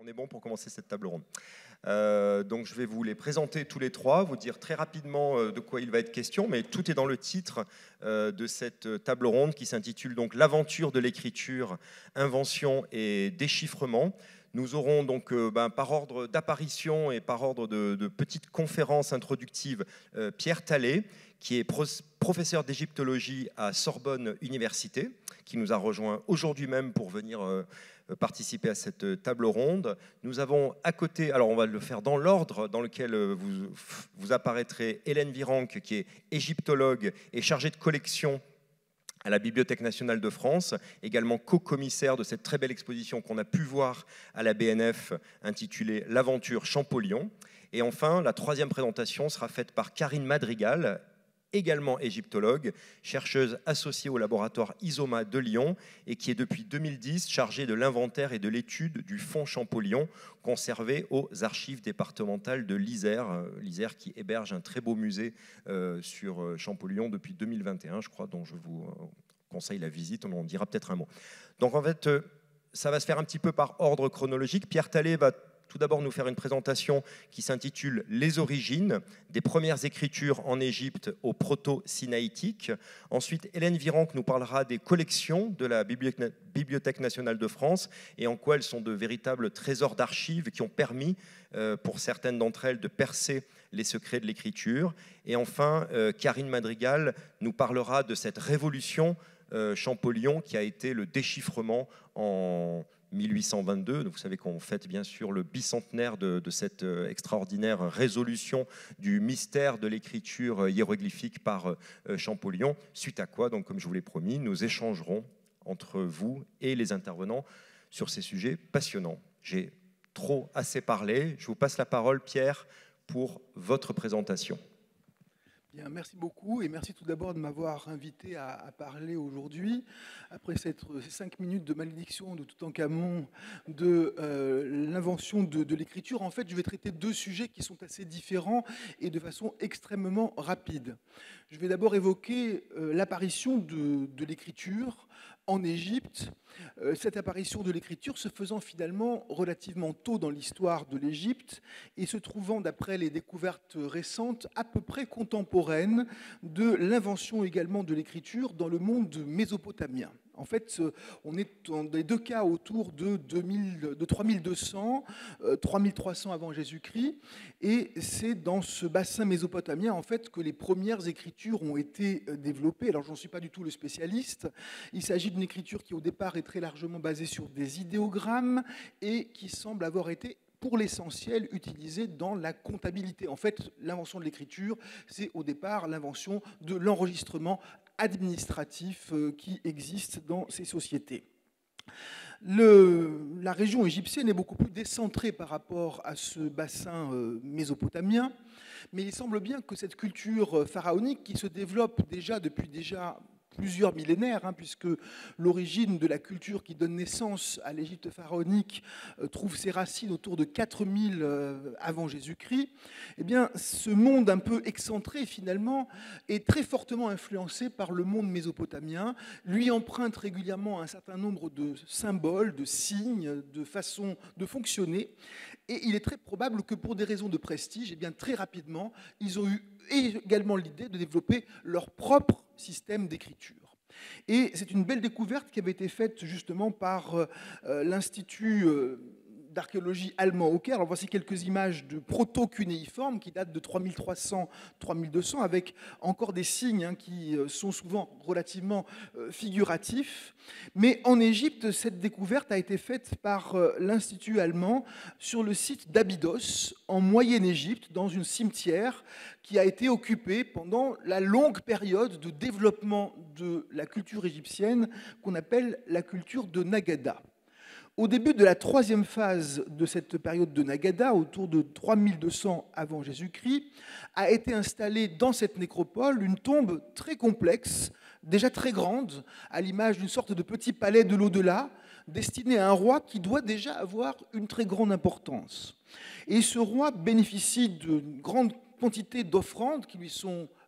On est bon pour commencer cette table ronde. Donc je vais vous les présenter tous les trois, vous dire très rapidement de quoi il va être question, mais tout est dans le titre de cette table ronde qui s'intitule donc L'aventure de l'écriture, invention et déchiffrement. Nous aurons donc par ordre d'apparition et par ordre de petites conférences introductives Pierre Talley, qui est professeur d'égyptologie à Sorbonne Université, qui nous a rejoint aujourd'hui même pour venir participer à cette table ronde. Nous avons à côté, alors on va le faire dans l'ordre dans lequel vous apparaîtrez, Hélène Virenque, qui est égyptologue et chargée de collection à la Bibliothèque nationale de France, également co-commissaire de cette très belle exposition qu'on a pu voir à la BNF intitulée L'aventure Champollion. Et enfin, la troisième présentation sera faite par Karine Madrigal, également égyptologue, chercheuse associée au laboratoire ISOMA de Lyon et qui est depuis 2010 chargée de l'inventaire et de l'étude du fonds Champollion conservé aux archives départementales de l'Isère, l'Isère qui héberge un très beau musée sur Champollion depuis 2021, je crois, dont je vous conseille la visite, on en dira peut-être un mot. Donc en fait, ça va se faire un petit peu par ordre chronologique. Pierre Talley va tout d'abord nous faire une présentation qui s'intitule « Les origines, des premières écritures en Égypte au proto-sinaïtique ». Ensuite, Hélène Virenque nous parlera des collections de la Bibliothèque nationale de France et en quoi elles sont de véritables trésors d'archives qui ont permis, pour certaines d'entre elles, de percer les secrets de l'écriture. Et enfin, Karine Madrigal nous parlera de cette révolution Champollion qui a été le déchiffrement en 1822. Vous savez qu'on fête bien sûr le bicentenaire de cette extraordinaire résolution du mystère de l'écriture hiéroglyphique par Champollion, suite à quoi, donc, comme je vous l'ai promis, nous échangerons entre vous et les intervenants sur ces sujets passionnants. J'ai assez parlé. Je vous passe la parole, Pierre, pour votre présentation. Bien, merci beaucoup et merci tout d'abord de m'avoir invité à parler aujourd'hui. Après ces 5 minutes de malédiction de Toutankhamon de l'invention de l'écriture, en fait, je vais traiter deux sujets qui sont assez différents et de façon extrêmement rapide. Je vais d'abord évoquer l'apparition de l'écriture en Égypte, cette apparition de l'écriture se faisant finalement relativement tôt dans l'histoire de l'Égypte et se trouvant, d'après les découvertes récentes, à peu près contemporaine de l'invention également de l'écriture dans le monde mésopotamien. En fait, on est dans les deux cas autour de 3200, 3300 avant Jésus-Christ, et c'est dans ce bassin mésopotamien en fait que les premières écritures ont été développées. Alors, j'en suis pas du tout le spécialiste. Il s'agit d'une écriture qui au départ est très largement basée sur des idéogrammes et qui semble avoir été pour l'essentiel utilisée dans la comptabilité. En fait, l'invention de l'écriture, c'est au départ l'invention de l'enregistrement administratif qui existe dans ces sociétés. La région égyptienne est beaucoup plus décentrée par rapport à ce bassin mésopotamien, mais il semble bien que cette culture pharaonique qui se développe depuis plusieurs millénaires, puisque l'origine de la culture qui donne naissance à l'Égypte pharaonique trouve ses racines autour de 4000 avant Jésus-Christ, eh bien, ce monde un peu excentré, finalement, est très fortement influencé par le monde mésopotamien, lui emprunte régulièrement un certain nombre de symboles, de signes, de façons de fonctionner, et il est très probable que pour des raisons de prestige, eh bien, très rapidement, ils ont eu également l'idée de développer leur propre système d'écriture. Et c'est une belle découverte qui avait été faite justement par l'Institut d'archéologie allemand au Caire. Alors voici quelques images de proto-cunéiformes qui datent de 3300-3200 avec encore des signes qui sont souvent relativement figuratifs. Mais en Égypte, cette découverte a été faite par l'Institut allemand sur le site d'Abydos, en Moyenne-Égypte, dans une cimetière qui a été occupée pendant la longue période de développement de la culture égyptienne qu'on appelle la culture de Nagada. Au début de la troisième phase de cette période de Nagada, autour de 3200 avant Jésus-Christ, a été installée dans cette nécropole une tombe très complexe, déjà très grande, à l'image d'une sorte de petit palais de l'au-delà, destiné à un roi qui doit déjà avoir une très grande importance. Et ce roi bénéficie d'une grande quantité d'offrandes qui lui sont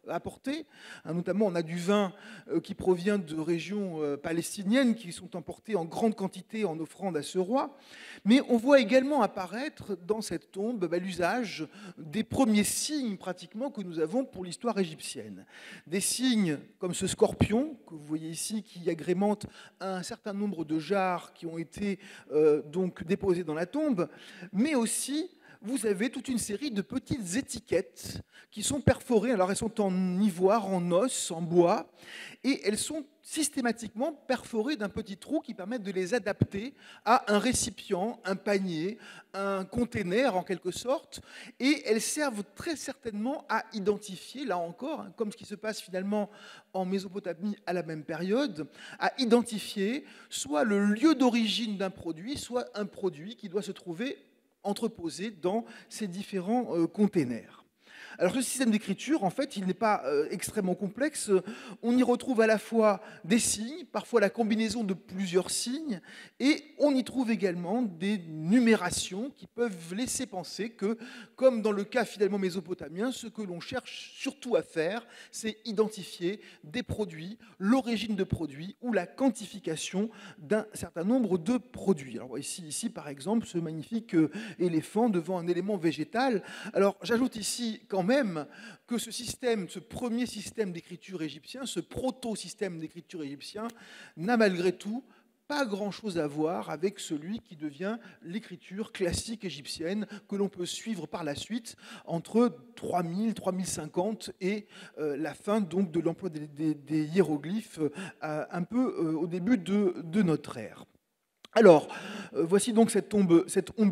apportés. Notamment, on a du vin qui provient de régions palestiniennes qui sont emportées en grande quantité en offrande à ce roi. Mais on voit également apparaître dans cette tombe l'usage des premiers signes pratiquement que nous avons pour l'histoire égyptienne. Des signes comme ce scorpion que vous voyez ici qui agrémente un certain nombre de jarres qui ont été donc déposées dans la tombe, mais aussi vous avez toute une série de petites étiquettes qui sont perforées. Alors elles sont en ivoire, en os, en bois, et elles sont systématiquement perforées d'un petit trou qui permet de les adapter à un récipient, un panier, un container en quelque sorte, et elles servent très certainement à identifier, là encore, comme ce qui se passe finalement en Mésopotamie à la même période, à identifier soit le lieu d'origine d'un produit, soit un produit qui doit se trouver entreposés dans ces différents containers. Alors ce système d'écriture, en fait, il n'est pas extrêmement complexe. On y retrouve à la fois des signes, parfois la combinaison de plusieurs signes, et on y trouve également des numérations qui peuvent laisser penser que, comme dans le cas finalement mésopotamien, ce que l'on cherche surtout à faire, c'est identifier des produits, l'origine de produits ou la quantification d'un certain nombre de produits. Alors ici par exemple, ce magnifique éléphant devant un élément végétal. Alors j'ajoute ici quand même que ce premier système d'écriture égyptien, ce proto-système d'écriture égyptien, n'a malgré tout pas grand-chose à voir avec celui qui devient l'écriture classique égyptienne que l'on peut suivre par la suite entre 3000, 3050 et la fin donc de l'emploi des hiéroglyphes un peu au début de notre ère. Alors, voici donc cette tombe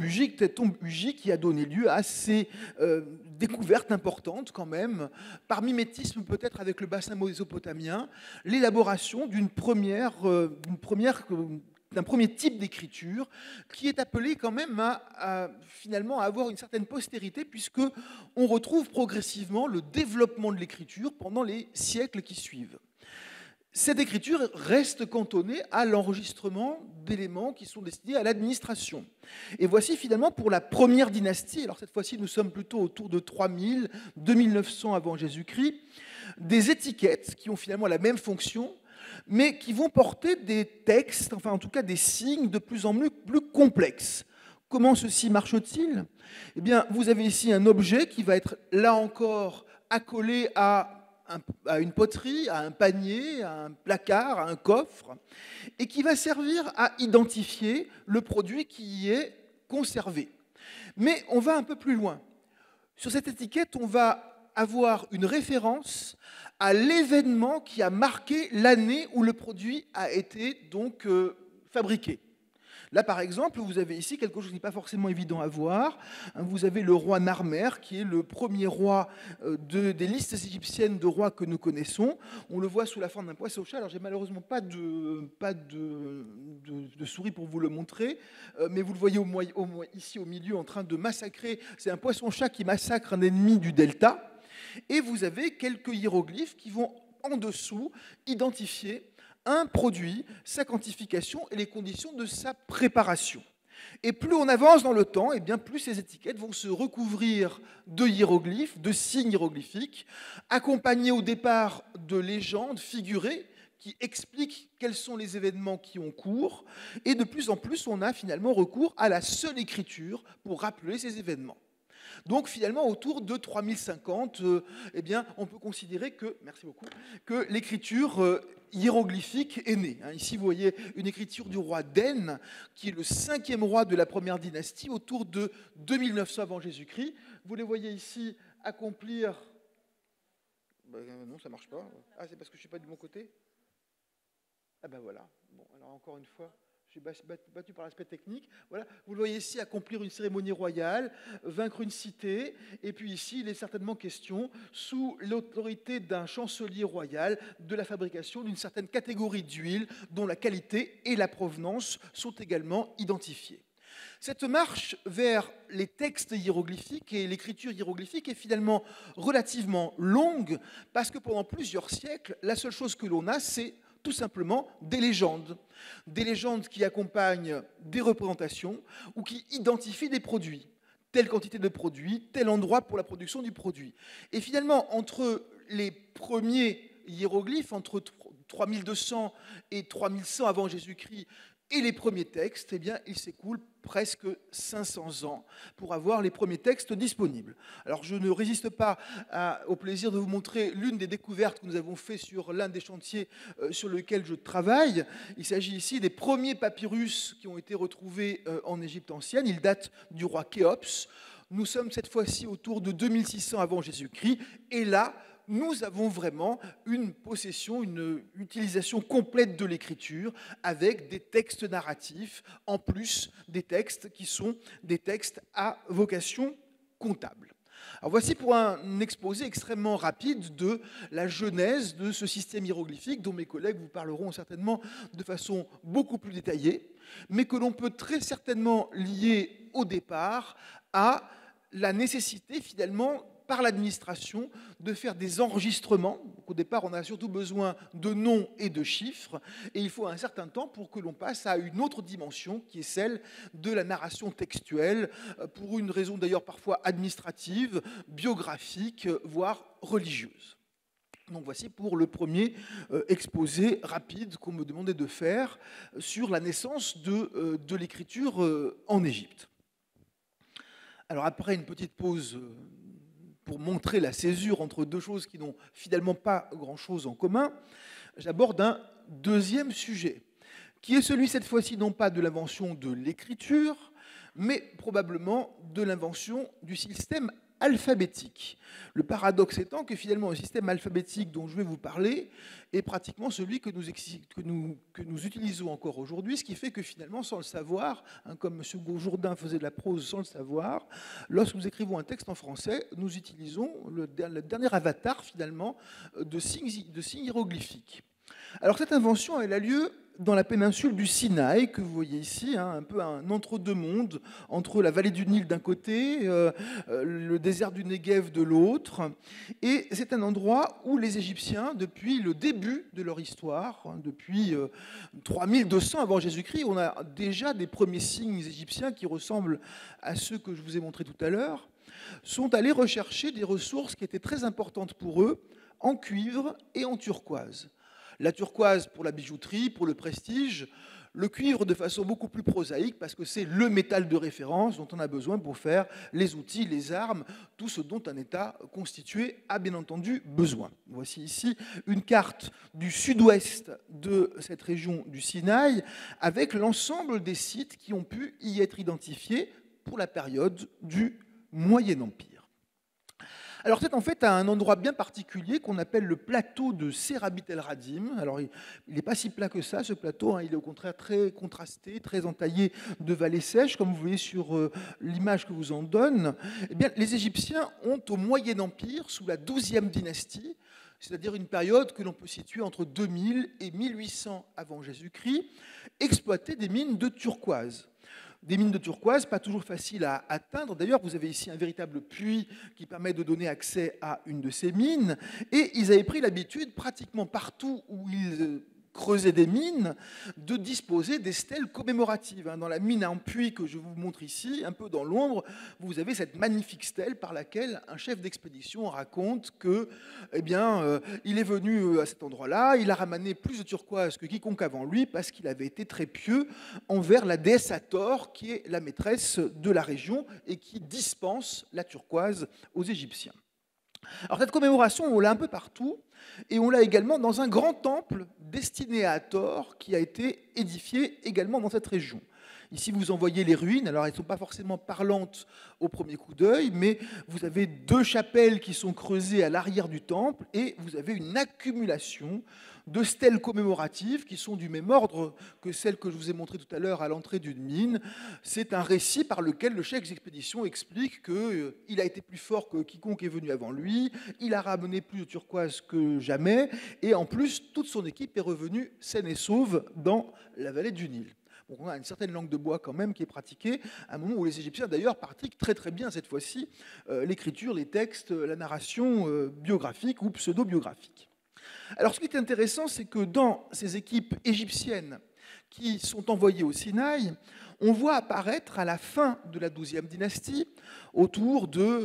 ugie qui a donné lieu à ces découvertes importantes quand même, par mimétisme peut-être avec le bassin mésopotamien, l'élaboration d'un premier type d'écriture qui est appelé quand même finalement à avoir une certaine postérité puisque on retrouve progressivement le développement de l'écriture pendant les siècles qui suivent. Cette écriture reste cantonnée à l'enregistrement d'éléments qui sont destinés à l'administration. Et voici finalement pour la première dynastie, alors cette fois-ci nous sommes plutôt autour de 3000, 2900 avant Jésus-Christ, des étiquettes qui ont finalement la même fonction, mais qui vont porter des textes, enfin en tout cas des signes de plus en plus complexes. Comment ceci marche-t-il ? Eh bien, vous avez ici un objet qui va être là encore accolé à une poterie, à un panier, à un placard, à un coffre, et qui va servir à identifier le produit qui y est conservé. Mais on va un peu plus loin. Sur cette étiquette, on va avoir une référence à l'événement qui a marqué l'année où le produit a été donc fabriqué. Là, par exemple, vous avez ici quelque chose qui n'est pas forcément évident à voir. Vous avez le roi Narmer, qui est le premier roi des listes égyptiennes de rois que nous connaissons. On le voit sous la forme d'un poisson-chat. Alors, j'ai malheureusement pas de souris pour vous le montrer, mais vous le voyez ici au milieu en train de massacrer. C'est un poisson-chat qui massacre un ennemi du delta. Et vous avez quelques hiéroglyphes qui vont en dessous identifier un produit, sa quantification et les conditions de sa préparation. Et plus on avance dans le temps, et bien plus ces étiquettes vont se recouvrir de hiéroglyphes, de signes hiéroglyphiques, accompagnés au départ de légendes figurées qui expliquent quels sont les événements qui ont cours. Et de plus en plus, on a finalement recours à la seule écriture pour rappeler ces événements. Donc finalement, autour de 3050, eh bien, on peut considérer que, merci beaucoup, que l'écriture hiéroglyphique est née. Ici, vous voyez une écriture du roi Den, qui est le 5e roi de la première dynastie, autour de 2900 avant Jésus-Christ. Vous les voyez ici accomplir... non, ça ne marche pas. Ah, c'est parce que je ne suis pas du bon côté ? Ah ben voilà. Bon, alors encore une fois... Je suis battu par l'aspect technique. Voilà. Vous le voyez ici accomplir une cérémonie royale, vaincre une cité. Et puis ici, il est certainement question, sous l'autorité d'un chancelier royal, de la fabrication d'une certaine catégorie d'huile dont la qualité et la provenance sont également identifiées. Cette marche vers les textes hiéroglyphiques et l'écriture hiéroglyphique est finalement relativement longue parce que pendant plusieurs siècles, la seule chose que l'on a, c'est tout simplement des légendes qui accompagnent des représentations ou qui identifient des produits, telle quantité de produits, tel endroit pour la production du produit. Et finalement, entre les premiers hiéroglyphes entre 3200 et 3100 avant Jésus-Christ et les premiers textes, eh bien, il s'écoule presque 500 ans pour avoir les premiers textes disponibles. Alors, je ne résiste pas au plaisir de vous montrer l'une des découvertes que nous avons fait sur l'un des chantiers sur lequel je travaille. Il s'agit ici des premiers papyrus qui ont été retrouvés en Égypte ancienne. Ils datent du roi Khéops. Nous sommes cette fois-ci autour de 2600 avant Jésus-Christ. Et là, nous avons vraiment une possession, une utilisation complète de l'écriture avec des textes narratifs, en plus des textes qui sont des textes à vocation comptable. Alors voici pour un exposé extrêmement rapide de la genèse de ce système hiéroglyphique dont mes collègues vous parleront certainement de façon beaucoup plus détaillée, mais que l'on peut très certainement lier au départ à la nécessité finalement par l'administration de faire des enregistrements. Donc, au départ, on a surtout besoin de noms et de chiffres, et il faut un certain temps pour que l'on passe à une autre dimension, qui est celle de la narration textuelle, pour une raison d'ailleurs parfois administrative, biographique, voire religieuse. Donc voici pour le premier exposé rapide qu'on me demandait de faire sur la naissance de l'écriture en Égypte. Alors après une petite pause pour montrer la césure entre deux choses qui n'ont finalement pas grand-chose en commun, j'aborde un deuxième sujet, qui est celui cette fois-ci non pas de l'invention de l'écriture, mais probablement de l'invention du système alphabétique. Le paradoxe étant que finalement le système alphabétique dont je vais vous parler est pratiquement celui que nous utilisons encore aujourd'hui, ce qui fait que finalement, sans le savoir, comme M. Jourdain faisait de la prose sans le savoir, lorsque nous écrivons un texte en français, nous utilisons le dernier avatar finalement de signes hiéroglyphiques. Alors cette invention, elle a lieu dans la péninsule du Sinaï, que vous voyez ici, un peu un entre-deux-mondes, entre la vallée du Nil d'un côté, le désert du Negev de l'autre. Et c'est un endroit où les Égyptiens, depuis le début de leur histoire, depuis 3200 avant Jésus-Christ, on a déjà des premiers signes égyptiens qui ressemblent à ceux que je vous ai montrés tout à l'heure, sont allés rechercher des ressources qui étaient très importantes pour eux, en cuivre et en turquoise. La turquoise pour la bijouterie, pour le prestige, le cuivre de façon beaucoup plus prosaïque parce que c'est le métal de référence dont on a besoin pour faire les outils, les armes, tout ce dont un État constitué a bien entendu besoin. Voici ici une carte du sud-ouest de cette région du Sinaï avec l'ensemble des sites qui ont pu y être identifiés pour la période du Moyen Empire. Alors c'est en fait à un endroit bien particulier qu'on appelle le plateau de Serabit El Radim. Alors il n'est pas si plat que ça, ce plateau, il est au contraire très contrasté, très entaillé de vallées sèches, comme vous voyez sur l'image que vous en donne. Eh bien, les Égyptiens ont au Moyen Empire, sous la 12e dynastie, c'est-à-dire une période que l'on peut situer entre 2000 et 1800 avant Jésus-Christ, exploité des mines de turquoise. Des mines de turquoise, pas toujours faciles à atteindre. D'ailleurs, vous avez ici un véritable puits qui permet de donner accès à une de ces mines. Et ils avaient pris l'habitude, pratiquement partout où ils creusaient des mines, de disposer des stèles commémoratives. Dans la mine en puits que je vous montre ici, un peu dans l'ombre, vous avez cette magnifique stèle par laquelle un chef d'expédition raconte que, il est venu à cet endroit-là, il a ramené plus de turquoise que quiconque avant lui parce qu'il avait été très pieux envers la déesse Hathor, qui est la maîtresse de la région et qui dispense la turquoise aux Égyptiens. Alors cette commémoration, on l'a un peu partout, et on l'a également dans un grand temple destiné à Hathor, qui a été édifié également dans cette région. Ici, vous en voyez les ruines. Alors, elles ne sont pas forcément parlantes au premier coup d'œil, mais vous avez deux chapelles qui sont creusées à l'arrière du temple, et vous avez une accumulation de stèles commémoratives qui sont du même ordre que celles que je vous ai montrées tout à l'heure à l'entrée d'une mine. C'est un récit par lequel le chef d'expédition explique qu'il a été plus fort que quiconque est venu avant lui, il a ramené plus de turquoise que jamais, et en plus, toute son équipe est revenue saine et sauve dans la vallée du Nil. Donc on a une certaine langue de bois quand même qui est pratiquée, à un moment où les Égyptiens d'ailleurs pratiquent très très bien cette fois-ci l'écriture, les textes, la narration biographique ou pseudo-biographique. Alors ce qui est intéressant, c'est que dans ces équipes égyptiennes qui sont envoyés au Sinaï, on voit apparaître à la fin de la XIIe dynastie, autour de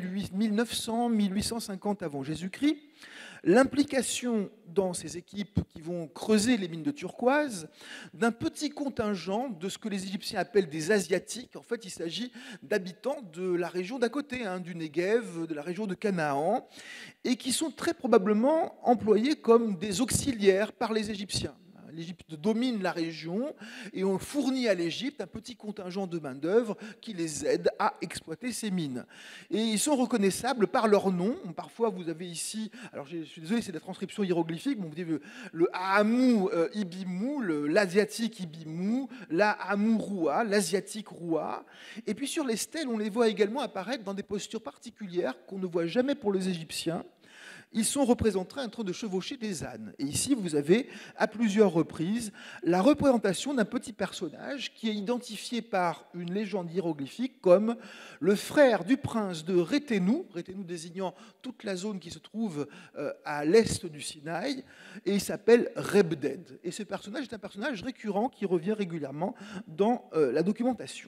1900-1850 avant Jésus-Christ, l'implication dans ces équipes qui vont creuser les mines de turquoise d'un petit contingent de ce que les Égyptiens appellent des Asiatiques. En fait, il s'agit d'habitants de la région d'à côté, du Negev, de la région de Canaan, et qui sont très probablement employés comme des auxiliaires par les Égyptiens. L'Égypte domine la région et on fournit à l'Égypte un petit contingent de main-d'œuvre qui les aide à exploiter ces mines. Et ils sont reconnaissables par leur nom. Parfois, vous avez ici, alors je suis désolé, c'est la transcription hiéroglyphique, mais vous avez le Ahamou Ibimou, l'asiatique Ibimou, l'Ahamou Roua, l'asiatique Roua. Et puis sur les stèles, on les voit également apparaître dans des postures particulières qu'on ne voit jamais pour les Égyptiens. Ils sont représentés en train de chevaucher des ânes. Et ici, vous avez, à plusieurs reprises, la représentation d'un petit personnage qui est identifié par une légende hiéroglyphique comme le frère du prince de Réténou, Réténou désignant toute la zone qui se trouve à l'est du Sinaï, et il s'appelle Rebded. Et ce personnage est un personnage récurrent qui revient régulièrement dans la documentation.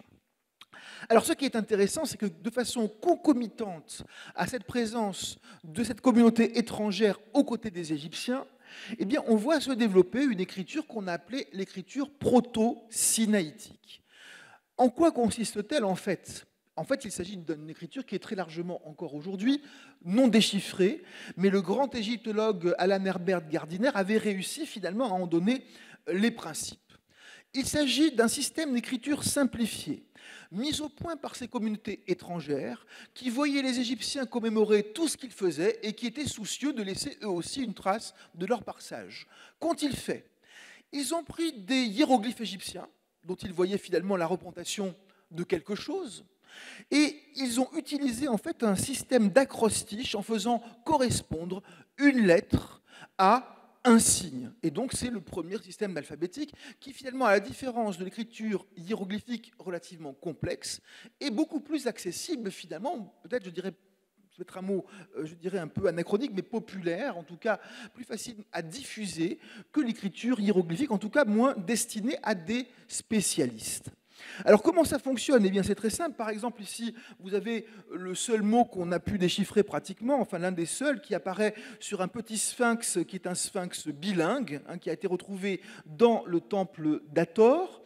Alors, ce qui est intéressant, c'est que de façon concomitante à cette présence de cette communauté étrangère aux côtés des Égyptiens, eh bien, on voit se développer une écriture qu'on a appelée l'écriture proto-sinaïtique. En quoi consiste-t-elle en fait ? En fait, il s'agit d'une écriture qui est très largement, encore aujourd'hui, non déchiffrée, mais le grand égyptologue Alan Herbert Gardiner avait réussi finalement à en donner les principes. Il s'agit d'un système d'écriture simplifié, mis au point par ces communautés étrangères qui voyaient les Égyptiens commémorer tout ce qu'ils faisaient et qui étaient soucieux de laisser eux aussi une trace de leur passage. Qu'ont-ils fait ? Ils ont pris des hiéroglyphes égyptiens, dont ils voyaient finalement la représentation de quelque chose, et ils ont utilisé en fait un système d'acrostiche en faisant correspondre une lettre à un signe. Et donc, c'est le premier système alphabétique qui, finalement, à la différence de l'écriture hiéroglyphique relativement complexe, est beaucoup plus accessible, finalement, peut-être, je dirais, c'est un mot, je dirais, un peu anachronique, mais populaire, en tout cas, plus facile à diffuser que l'écriture hiéroglyphique, en tout cas, moins destinée à des spécialistes. Alors comment ça fonctionne ? Eh bien c'est très simple. Par exemple ici, vous avez le seul mot qu'on a pu déchiffrer pratiquement, enfin l'un des seuls qui apparaît sur un petit sphinx qui est un sphinx bilingue, qui a été retrouvé dans le temple d'Hathor.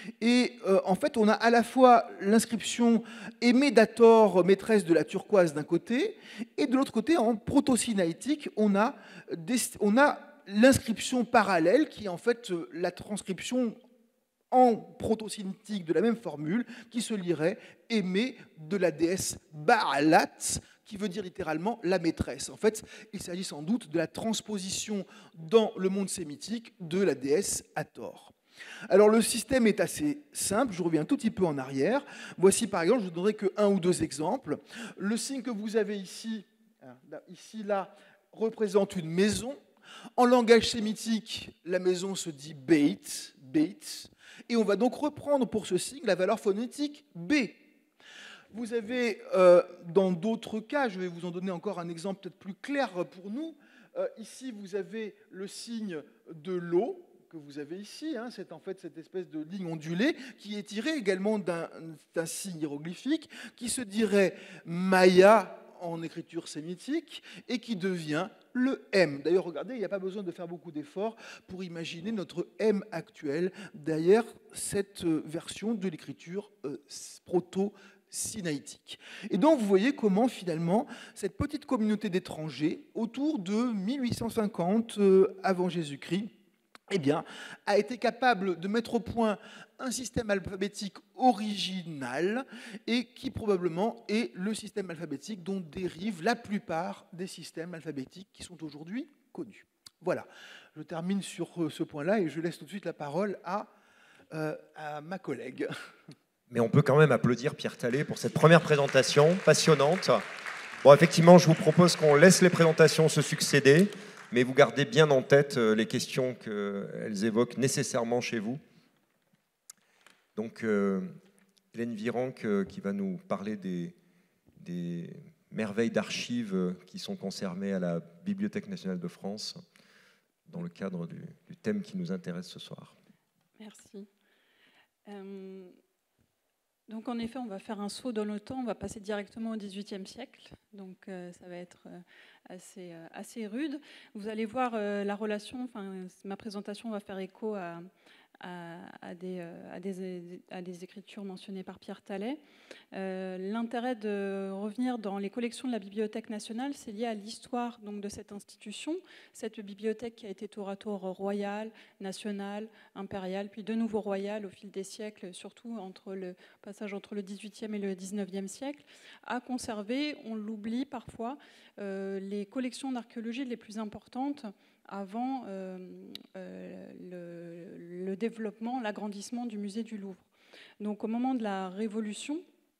Et en fait, on a à la fois l'inscription Aimée d'Hathor, maîtresse de la turquoise d'un côté, et de l'autre côté, en proto-sinaïtique, on a l'inscription parallèle qui est en fait la transcription en proto-sinaïtique de la même formule, qui se lirait « aimée de la déesse Baalat », qui veut dire littéralement « la maîtresse ». En fait, il s'agit sans doute de la transposition dans le monde sémitique de la déesse Hathor. Alors le système est assez simple, je reviens un tout petit peu en arrière. Voici par exemple, je ne vous donnerai que un ou deux exemples. Le signe que vous avez ici, là, représente une maison. En langage sémitique, la maison se dit Beit, Beit. Et on va donc reprendre pour ce signe la valeur phonétique B. Vous avez, dans d'autres cas, je vais vous en donner encore un exemple peut-être plus clair pour nous. Ici, vous avez le signe de l'eau que vous avez ici. C'est en fait cette espèce de ligne ondulée qui est tirée également d'un signe hiéroglyphique qui se dirait Maya en écriture sémitique et qui devient le M. D'ailleurs, regardez, il n'y a pas besoin de faire beaucoup d'efforts pour imaginer notre M actuel derrière cette version de l'écriture proto-sinaïtique. Et donc, vous voyez comment, finalement, cette petite communauté d'étrangers, autour de 1850 avant Jésus-Christ, eh bien, a été capable de mettre au point un système alphabétique original et qui probablement est le système alphabétique dont dérivent la plupart des systèmes alphabétiques qui sont aujourd'hui connus. Voilà, je termine sur ce point-là et je laisse tout de suite la parole à ma collègue. Mais on peut quand même applaudir Pierre Talley pour cette première présentation passionnante. Bon, effectivement, je vous propose qu'on laisse les présentations se succéder, mais vous gardez bien en tête les questions qu'elles évoquent nécessairement chez vous. Donc, Hélène Virenque qui va nous parler des merveilles d'archives qui sont conservées à la Bibliothèque nationale de France dans le cadre du thème qui nous intéresse ce soir. Merci. Donc en effet, on va faire un saut dans le temps, on va passer directement au XVIIIe siècle, donc ça va être assez rude. Vous allez voir la relation, enfin, ma présentation va faire écho à des écritures mentionnées par Pierre Tallet. L'intérêt de revenir dans les collections de la Bibliothèque nationale, c'est lié à l'histoire donc, de cette institution, cette bibliothèque qui a été tour à tour royale, nationale, impériale, puis de nouveau royale au fil des siècles, surtout entre le passage entre le XVIIIe et le XIXe siècle, a conservé, on l'oublie parfois, les collections d'archéologie les plus importantes avant le développement, l'agrandissement du musée du Louvre. Donc au moment de la Révolution,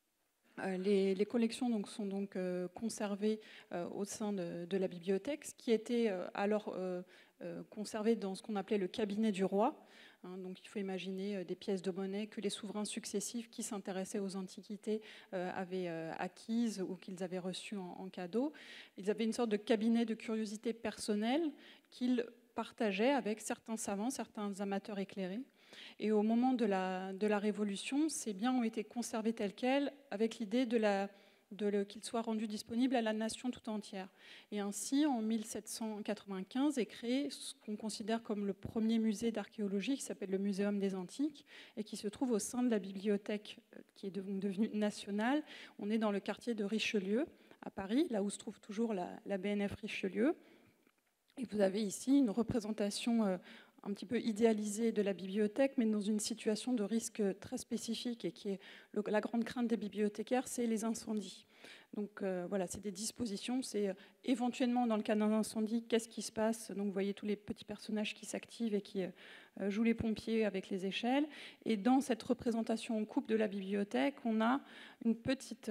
les collections donc, sont donc conservées au sein de la bibliothèque, ce qui était alors conservé dans ce qu'on appelait le cabinet du roi. Donc il faut imaginer des pièces de monnaie que les souverains successifs qui s'intéressaient aux antiquités avaient acquises ou qu'ils avaient reçues en cadeau. Ils avaient une sorte de cabinet de curiosité personnelle qu'ils partageaient avec certains savants, certains amateurs éclairés. Et au moment de la Révolution, ces biens ont été conservés tels quels, avec l'idée qu'ils soient rendus disponibles à la nation tout entière. Et ainsi, en 1795, est créé ce qu'on considère comme le premier musée d'archéologie, qui s'appelle le Muséum des Antiques, et qui se trouve au sein de la bibliothèque qui est devenue nationale. On est dans le quartier de Richelieu, à Paris, là où se trouve toujours la BNF Richelieu. Et vous avez ici une représentation un petit peu idéalisée de la bibliothèque, mais dans une situation de risque très spécifique et qui est la grande crainte des bibliothécaires, c'est les incendies. Donc voilà, c'est des dispositions, c'est éventuellement dans le cas d'un incendie, qu'est-ce qui se passe. Donc vous voyez tous les petits personnages qui s'activent et qui jouent les pompiers avec les échelles. Et dans cette représentation en coupe de la bibliothèque, on a une petite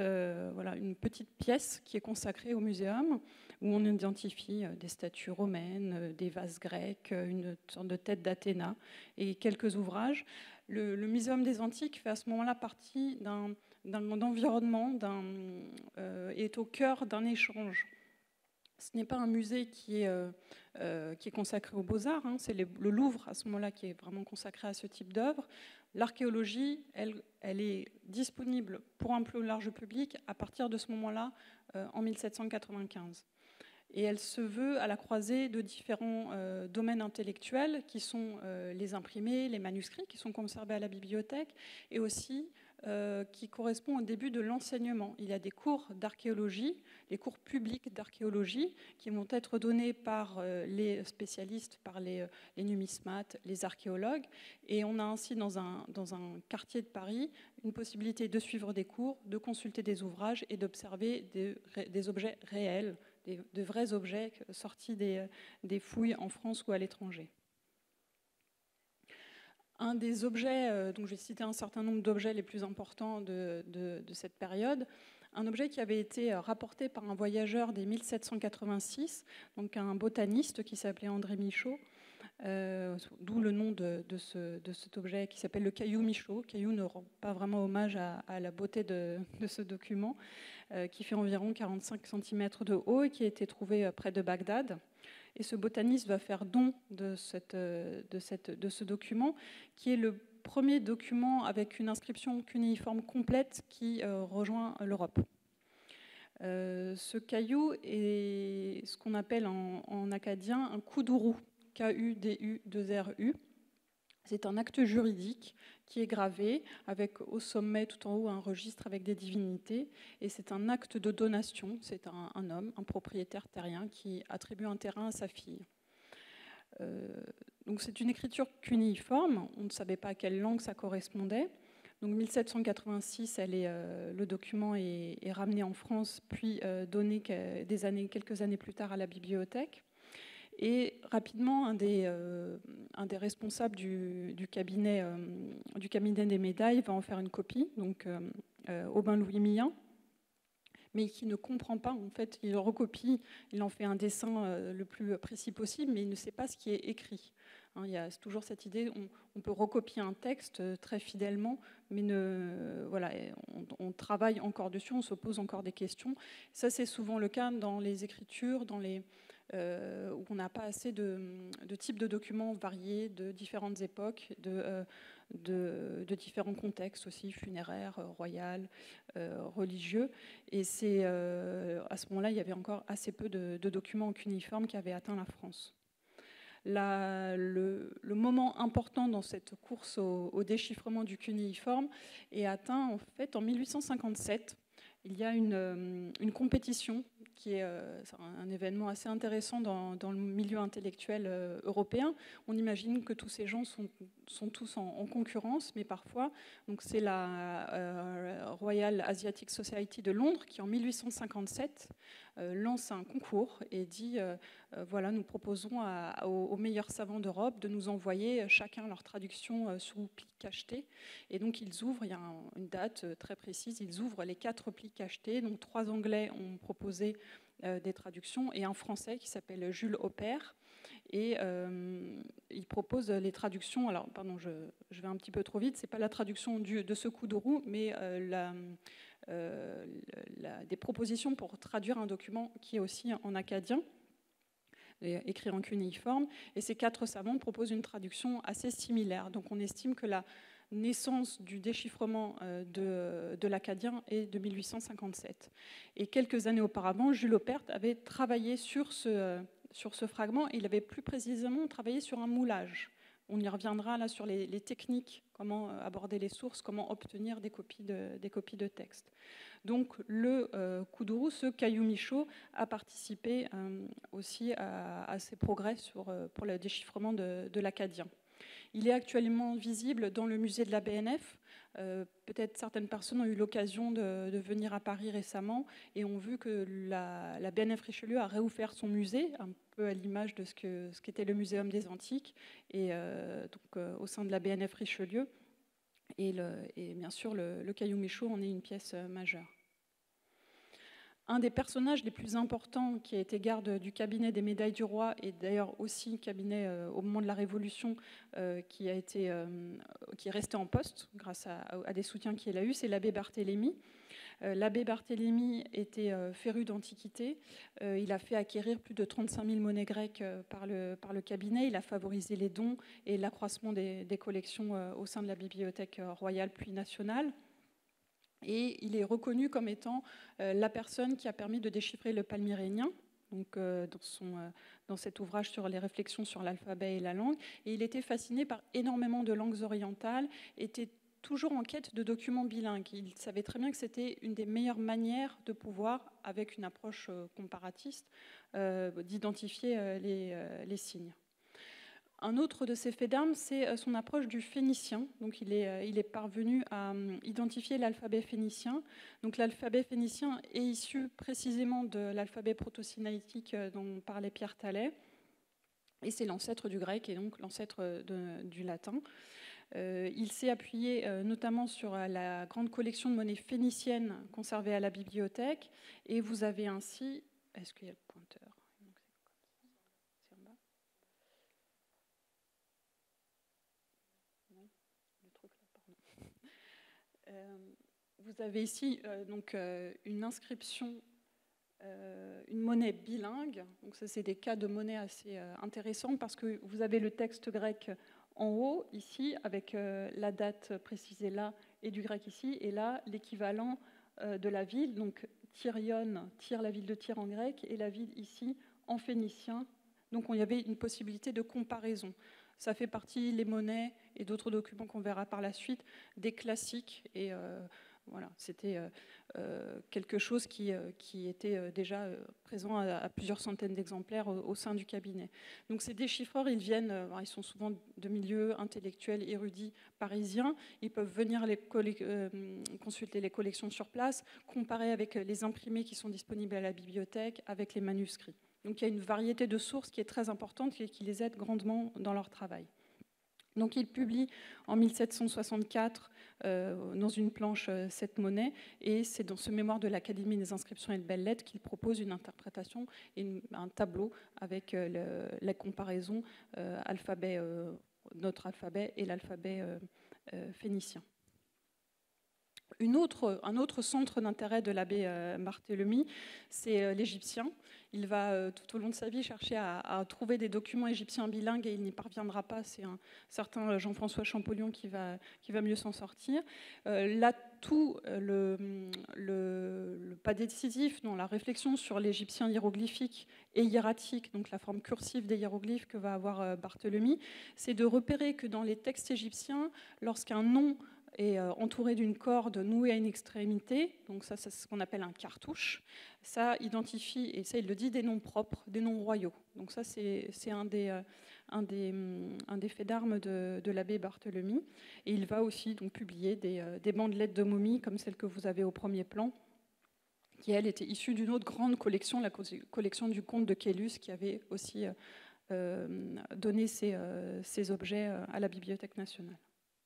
pièce qui est consacrée au muséum, où on identifie des statues romaines, des vases grecs, une sorte de tête d'Athéna et quelques ouvrages. Le Muséum des Antiques fait à ce moment-là partie d'un environnement, est au cœur d'un échange. Ce n'est pas un musée qui est consacré aux beaux-arts, hein, c'est le Louvre à ce moment-là qui est vraiment consacré à ce type d'œuvre. L'archéologie, elle est disponible pour un plus large public à partir de ce moment-là, en 1795. Et elle se veut à la croisée de différents domaines intellectuels qui sont les imprimés, les manuscrits qui sont conservés à la bibliothèque et aussi qui correspond au début de l'enseignement. Il y a des cours d'archéologie, les cours publics d'archéologie qui vont être donnés par les spécialistes, par les numismates, les archéologues. Et on a ainsi dans un quartier de Paris une possibilité de suivre des cours, de consulter des ouvrages et d'observer des objets réels, de vrais objets sortis des fouilles en France ou à l'étranger. Un des objets, donc j'ai cité un certain nombre d'objets les plus importants de cette période, un objet qui avait été rapporté par un voyageur dès 1786, donc un botaniste qui s'appelait André Michaux, d'où le nom de cet objet qui s'appelle le caillou Michaux. Caillou ne rend pas vraiment hommage à la beauté de ce document, qui fait environ 45 cm de haut et qui a été trouvé près de Bagdad. Et ce botaniste va faire don de ce document, qui est le premier document avec une inscription cunéiforme complète qui rejoint l'Europe. Ce caillou est ce qu'on appelle en acadien un kuduru, K-U-D-U-2-R-U. C'est un acte juridique qui est gravé avec au sommet, tout en haut, un registre avec des divinités. Et c'est un acte de donation. C'est un homme, un propriétaire terrien qui attribue un terrain à sa fille. Donc c'est une écriture cunéiforme. On ne savait pas à quelle langue ça correspondait. Donc 1786, le document est ramené en France, puis donné quelques années plus tard à la bibliothèque. Et rapidement, un des responsables du cabinet des médailles va en faire une copie, donc Aubin Louis Millien, mais qui ne comprend pas. En fait, il recopie, il en fait un dessin le plus précis possible, mais il ne sait pas ce qui est écrit. Il y a toujours cette idée, on peut recopier un texte très fidèlement, mais on travaille encore dessus, on se pose encore des questions. Ça, c'est souvent le cas dans les écritures, dans les où on n'a pas assez de types de documents variés, de différentes époques, de différents contextes aussi, funéraires, royaux, religieux. Et c'est à ce moment-là, il y avait encore assez peu de documents cuniformes qui avaient atteint la France. Le moment important dans cette course au déchiffrement du cunéiforme est atteint en fait en 1857. Il y a une compétition qui est un événement assez intéressant dans le milieu intellectuel européen. On imagine que tous ces gens sont tous en concurrence, mais parfois, donc c'est la Royal Asiatic Society de Londres qui, en 1857, lance un concours et dit voilà, nous proposons aux meilleurs savants d'Europe de nous envoyer chacun leur traduction sous pli cacheté. Et donc ils ouvrent, il y a une date très précise, ils ouvrent les 4 plis cachetés. Donc 3 Anglais ont proposé des traductions et un Français qui s'appelle Jules Aupert. Et il propose les traductions. Alors, pardon, je vais un petit peu trop vite. C'est pas la traduction de ce coup de roue, mais des propositions pour traduire un document qui est aussi en acadien, écrit en cunéiforme. Et ces 4 savants proposent une traduction assez similaire. Donc, on estime que la naissance du déchiffrement de l'acadien est de 1857. Et quelques années auparavant, Jules Aupert avait travaillé sur ce fragment. Il avait plus précisément travaillé sur un moulage. On y reviendra là sur les techniques, comment aborder les sources, comment obtenir des copies de texte. Donc le Koudourou, ce Caillou Michaud, a participé aussi à ces progrès pour le déchiffrement de l'acadien. Il est actuellement visible dans le musée de la BNF. Peut-être certaines personnes ont eu l'occasion de venir à Paris récemment et ont vu que la BNF Richelieu a réouvert son musée, un peu à l'image de ce qu'était le Muséum des Antiques, et donc au sein de la BNF Richelieu. Et bien sûr, le Caillou Michaud en est une pièce majeure. Un des personnages les plus importants qui a été garde du cabinet des médailles du roi et d'ailleurs aussi cabinet au moment de la Révolution qui est resté en poste grâce à des soutiens qu'il a eu, c'est l'abbé Barthélemy. L'abbé Barthélemy était féru d'antiquité. Il a fait acquérir plus de 35 000 monnaies grecques par le cabinet. Il a favorisé les dons et l'accroissement des collections au sein de la bibliothèque royale puis nationale. Et il est reconnu comme étant la personne qui a permis de déchiffrer le palmyrénien, donc, dans cet ouvrage sur les réflexions sur l'alphabet et la langue. Et il était fasciné par énormément de langues orientales, était toujours en quête de documents bilingues. Il savait très bien que c'était une des meilleures manières de pouvoir, avec une approche comparatiste, d'identifier les signes. Un autre de ses faits d'armes, c'est son approche du phénicien. Donc, il est parvenu à identifier l'alphabet phénicien. Donc, l'alphabet phénicien est issu précisément de l'alphabet proto-sinaïtique dont parlait Pierre Tallet. Et c'est l'ancêtre du grec et donc l'ancêtre du latin. Il s'est appuyé notamment sur la grande collection de monnaies phéniciennes conservée à la bibliothèque. Et vous avez ainsi... Est-ce qu'il y a le pointeur ? Vous avez ici donc, une inscription, une monnaie bilingue. Donc ça, c'est des cas de monnaie assez intéressants parce que vous avez le texte grec en haut, ici, avec la date précisée là, et du grec ici, et là, l'équivalent de la ville, donc Tyrion, Tyr, la ville de Tyr en grec, et la ville ici en phénicien. Donc il y avait une possibilité de comparaison. Ça fait partie, les monnaies et d'autres documents qu'on verra par la suite, des classiques. Et voilà, c'était quelque chose qui était déjà présent à plusieurs centaines d'exemplaires au sein du cabinet. Donc ces déchiffreurs, ils sont souvent de milieux intellectuels, érudits, parisiens. Ils peuvent venir consulter les collections sur place, comparer avec les imprimés qui sont disponibles à la bibliothèque, avec les manuscrits. Donc il y a une variété de sources qui est très importante et qui les aide grandement dans leur travail. Donc il publie en 1764 dans une planche cette monnaie, et c'est dans ce mémoire de l'Académie des inscriptions et de belles-lettres qu'il propose une interprétation et un tableau avec la comparaison notre alphabet et l'alphabet phénicien. Un autre centre d'intérêt de l'abbé Barthélemy, c'est l'égyptien. Il va tout au long de sa vie chercher à trouver des documents égyptiens bilingues et il n'y parviendra pas. C'est un certain Jean-François Champollion qui va mieux s'en sortir. L'atout, le pas décisif dans la réflexion sur l'égyptien hiéroglyphique et hiératique, donc la forme cursive des hiéroglyphes que va avoir Barthélemy, c'est de repérer que dans les textes égyptiens, lorsqu'un nom est entouré d'une corde nouée à une extrémité, donc ça c'est ce qu'on appelle un cartouche. Ça identifie, et ça il le dit, des noms propres, des noms royaux. Donc ça c'est un des faits d'armes de l'abbé Barthélemy. Et il va aussi donc publier des bandelettes de momies comme celle que vous avez au premier plan, qui elle était issue d'une autre grande collection, la collection du comte de Caylus, qui avait aussi donné ces objets à la Bibliothèque nationale.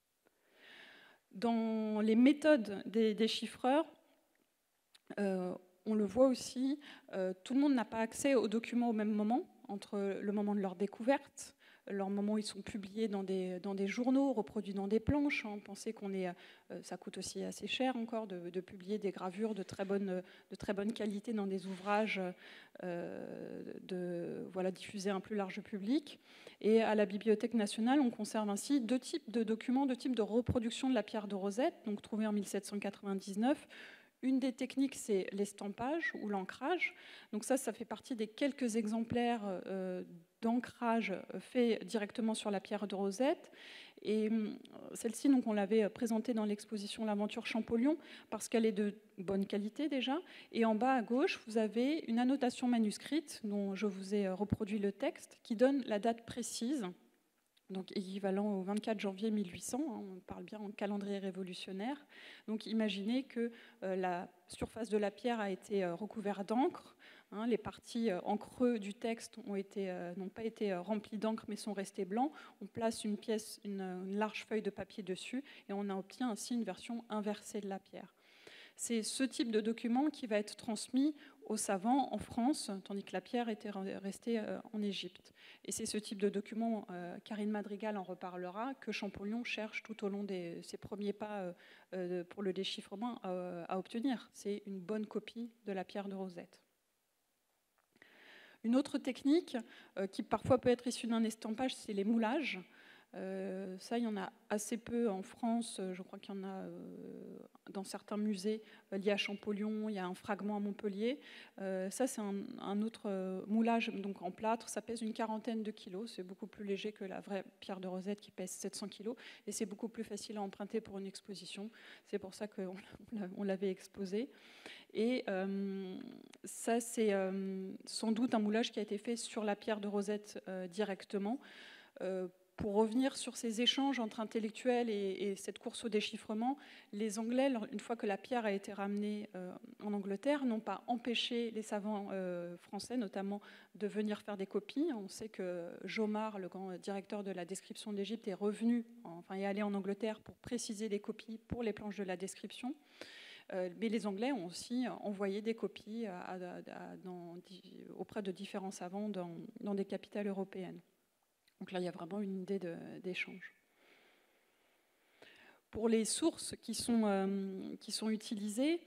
Dans les méthodes des chiffreurs, on le voit aussi, tout le monde n'a pas accès aux documents au même moment, entre le moment de leur découverte, leur moment où ils sont publiés dans des journaux, reproduits dans des planches. Pensez ça coûte aussi assez cher encore de publier des gravures de très bonne qualité dans des ouvrages diffusés à un plus large public. Et à la Bibliothèque nationale, on conserve ainsi deux types de documents, deux types de reproduction de la pierre de Rosette, donc trouvée en 1799. Une des techniques, c'est l'estampage ou l'ancrage. Donc ça fait partie des quelques exemplaires d'ancrage faits directement sur la pierre de Rosette. Et celle-ci, donc, on l'avait présentée dans l'exposition L'Aventure Champollion parce qu'elle est de bonne qualité déjà. Et en bas à gauche, vous avez une annotation manuscrite dont je vous ai reproduit le texte qui donne la date précise, donc équivalent au 24 janvier 1800, on parle bien en calendrier révolutionnaire. Donc imaginez que la surface de la pierre a été recouverte d'encre, les parties en creux du texte n'ont pas été remplies d'encre mais sont restées blancs. On place une large feuille de papier dessus et on obtient ainsi une version inversée de la pierre. C'est ce type de document qui va être transmis aux savants en France, tandis que la pierre était restée en Égypte. Et c'est ce type de document, Karine Madrigal en reparlera, que Champollion cherche tout au long de ses premiers pas pour le déchiffrement à obtenir. C'est une bonne copie de la pierre de Rosette. Une autre technique qui parfois peut être issue d'un estampage, c'est les moulages. Ça, il y en a assez peu en France. Je crois qu'il y en a dans certains musées liés à Champollion. Il y a un fragment à Montpellier. Ça, c'est un autre moulage donc en plâtre. Ça pèse une quarantaine de kilos. C'est beaucoup plus léger que la vraie pierre de Rosette qui pèse 700 kilos. Et c'est beaucoup plus facile à emprunter pour une exposition. C'est pour ça qu'on l'avait exposé. Et ça, c'est sans doute un moulage qui a été fait sur la pierre de Rosette directement. Pour revenir sur ces échanges entre intellectuels et cette course au déchiffrement, les Anglais, une fois que la pierre a été ramenée en Angleterre, n'ont pas empêché les savants français, notamment, de venir faire des copies. On sait que Jomard, le grand directeur de la description de l'Égypte, est allé en Angleterre pour préciser des copies pour les planches de la description. Mais les Anglais ont aussi envoyé des copies auprès de différents savants dans des capitales européennes. Donc là, il y a vraiment une idée d'échange. Pour les sources qui sont utilisées,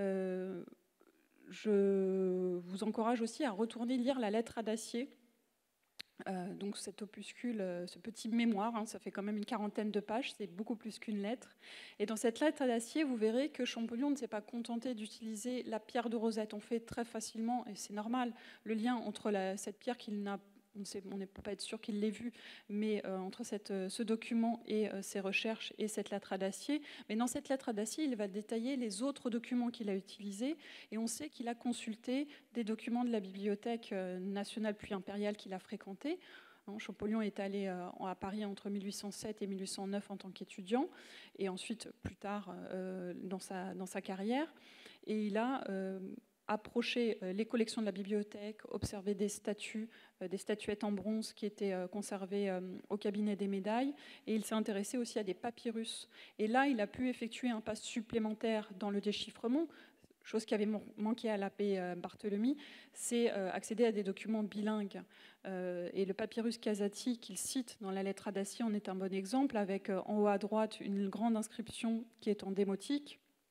je vous encourage aussi à retourner lire la lettre à Dacier. Donc cet opuscule, ce petit mémoire, ça fait quand même une quarantaine de pages, c'est beaucoup plus qu'une lettre. Et dans cette lettre à Dacier, vous verrez que Champollion ne s'est pas contenté d'utiliser la pierre de Rosette. On fait très facilement, et c'est normal, le lien entre cette pierre qu'il n'a on ne peut pas être sûr qu'il l'ait vu, mais entre ce document et ses recherches et cette lettre à Dacier. Mais dans cette lettre à Dacier, il va détailler les autres documents qu'il a utilisés et on sait qu'il a consulté des documents de la Bibliothèque nationale puis impériale qu'il a fréquentée. Champollion est allé à Paris entre 1807 et 1809 en tant qu'étudiant et ensuite plus tard dans sa carrière. Et il a approcher les collections de la bibliothèque, observer des statues, des statuettes en bronze qui étaient conservées au cabinet des médailles. Et il s'est intéressé aussi à des papyrus. Et là, il a pu effectuer un pas supplémentaire dans le déchiffrement, chose qui avait manqué à l'abbé Barthélemy, c'est accéder à des documents bilingues. Et le papyrus Casati qu'il cite dans la lettre à Dacier en est un bon exemple, avec en haut à droite une grande inscription qui est en démotique,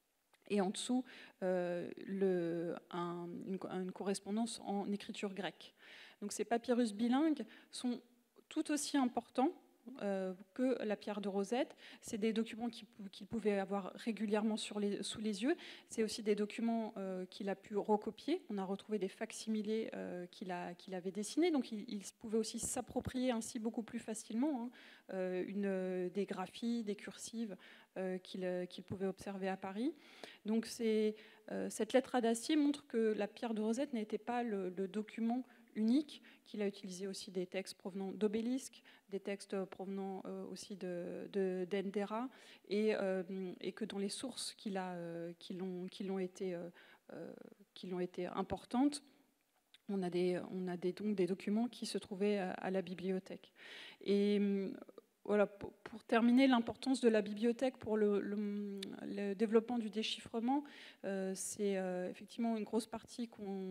et en dessous une correspondance en écriture grecque. Donc ces papyrus bilingues sont tout aussi importants que la pierre de Rosette. C'est des documents qu'il pouvait avoir régulièrement sous les yeux. C'est aussi des documents qu'il a pu recopier. On a retrouvé des facsimilés qu'il avait dessinés. Donc il pouvait aussi s'approprier ainsi beaucoup plus facilement des graphies, des cursives qu'il pouvait observer à Paris. Donc cette lettre à d'acier montre que la pierre de Rosette n'était pas le document unique, qu'il a utilisé aussi des textes provenant d'obélisques, des textes provenant aussi d'Endera, et que dans les sources qui l'ont été importantes, on a donc des documents qui se trouvaient à la bibliothèque. Et voilà, pour terminer, l'importance de la bibliothèque pour le développement du déchiffrement, c'est effectivement une grosse partie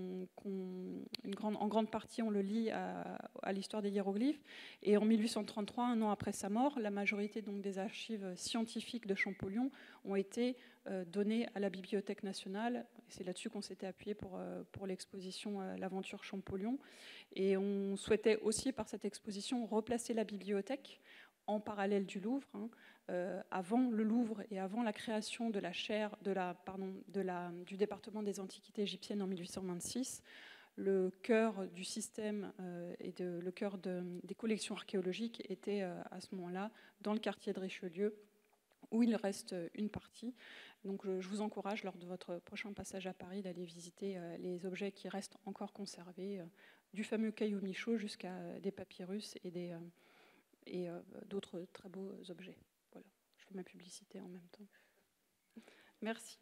en grande partie on le lie à l'histoire des hiéroglyphes. Et en 1833, un an après sa mort, la majorité donc des archives scientifiques de Champollion ont été données à la Bibliothèque nationale. C'est là-dessus qu'on s'était appuyé pour l'exposition L'aventure Champollion. Et on souhaitait aussi par cette exposition replacer la bibliothèque en parallèle du Louvre. Avant le Louvre et avant la création de la chaire du département des antiquités égyptiennes en 1826, le cœur du système et le cœur des collections archéologiques était à ce moment-là dans le quartier de Richelieu, où il reste une partie. Donc je vous encourage lors de votre prochain passage à Paris d'aller visiter les objets qui restent encore conservés, du fameux caillou Michaud jusqu'à des papyrus et d'autres très beaux objets. Voilà, je fais ma publicité en même temps. Merci.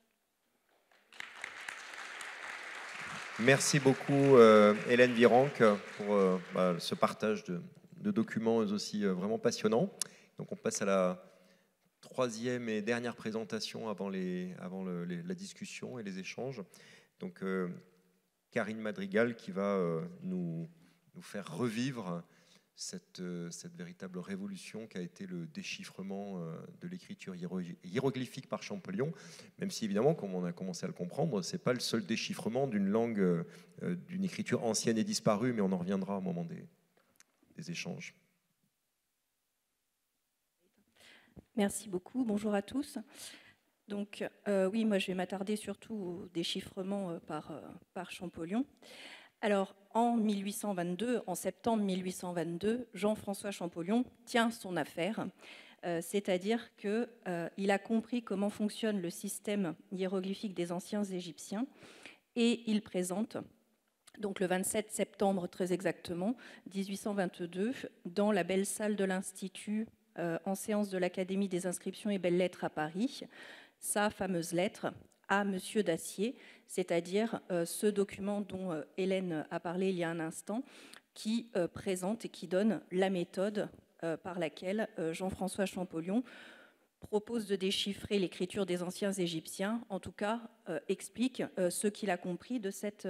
Merci beaucoup Hélène Virenque pour ce partage de documents aussi vraiment passionnants. Donc on passe à la troisième et dernière présentation avant la discussion et les échanges. Donc Karine Madrigal qui va nous faire revivre cette véritable révolution qui a été le déchiffrement de l'écriture hiéroglyphique par Champollion, même si évidemment, comme on a commencé à le comprendre, ce n'est pas le seul déchiffrement d'une langue, d'une écriture ancienne et disparue, mais on en reviendra au moment des échanges. Merci beaucoup, bonjour à tous. Donc oui, moi je vais m'attarder surtout au déchiffrement par Champollion. Alors, en 1822, en septembre 1822, Jean-François Champollion tient son affaire, c'est-à-dire qu'il a compris comment fonctionne le système hiéroglyphique des anciens Égyptiens et il présente, donc le 27 septembre très exactement, 1822, dans la belle salle de l'Institut, en séance de l'Académie des inscriptions et belles-lettres à Paris, sa fameuse lettre à Monsieur Dacier, c'est-à-dire ce document dont Hélène a parlé il y a un instant, qui présente et qui donne la méthode par laquelle Jean-François Champollion propose de déchiffrer l'écriture des anciens Égyptiens, en tout cas explique ce qu'il a compris de cette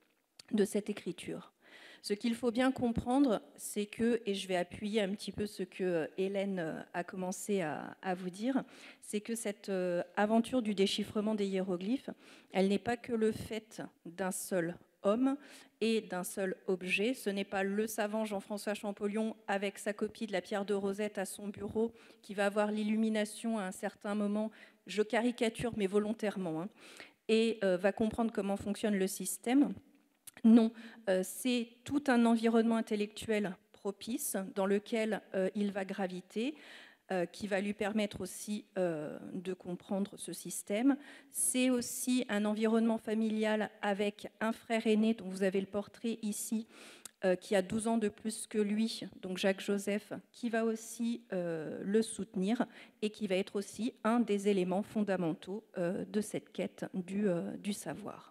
écriture. Ce qu'il faut bien comprendre, c'est que, et je vais appuyer un petit peu ce que Hélène a commencé à vous dire, c'est que cette aventure du déchiffrement des hiéroglyphes, elle n'est pas que le fait d'un seul homme et d'un seul objet. Ce n'est pas le savant Jean-François Champollion avec sa copie de la pierre de Rosette à son bureau qui va avoir l'illumination à un certain moment, je caricature mais volontairement, et va comprendre comment fonctionne le système. Non, c'est tout un environnement intellectuel propice dans lequel il va graviter, qui va lui permettre aussi de comprendre ce système. C'est aussi un environnement familial avec un frère aîné, dont vous avez le portrait ici, qui a 12 ans de plus que lui, donc Jacques-Joseph, qui va aussi le soutenir et qui va être aussi un des éléments fondamentaux de cette quête du savoir.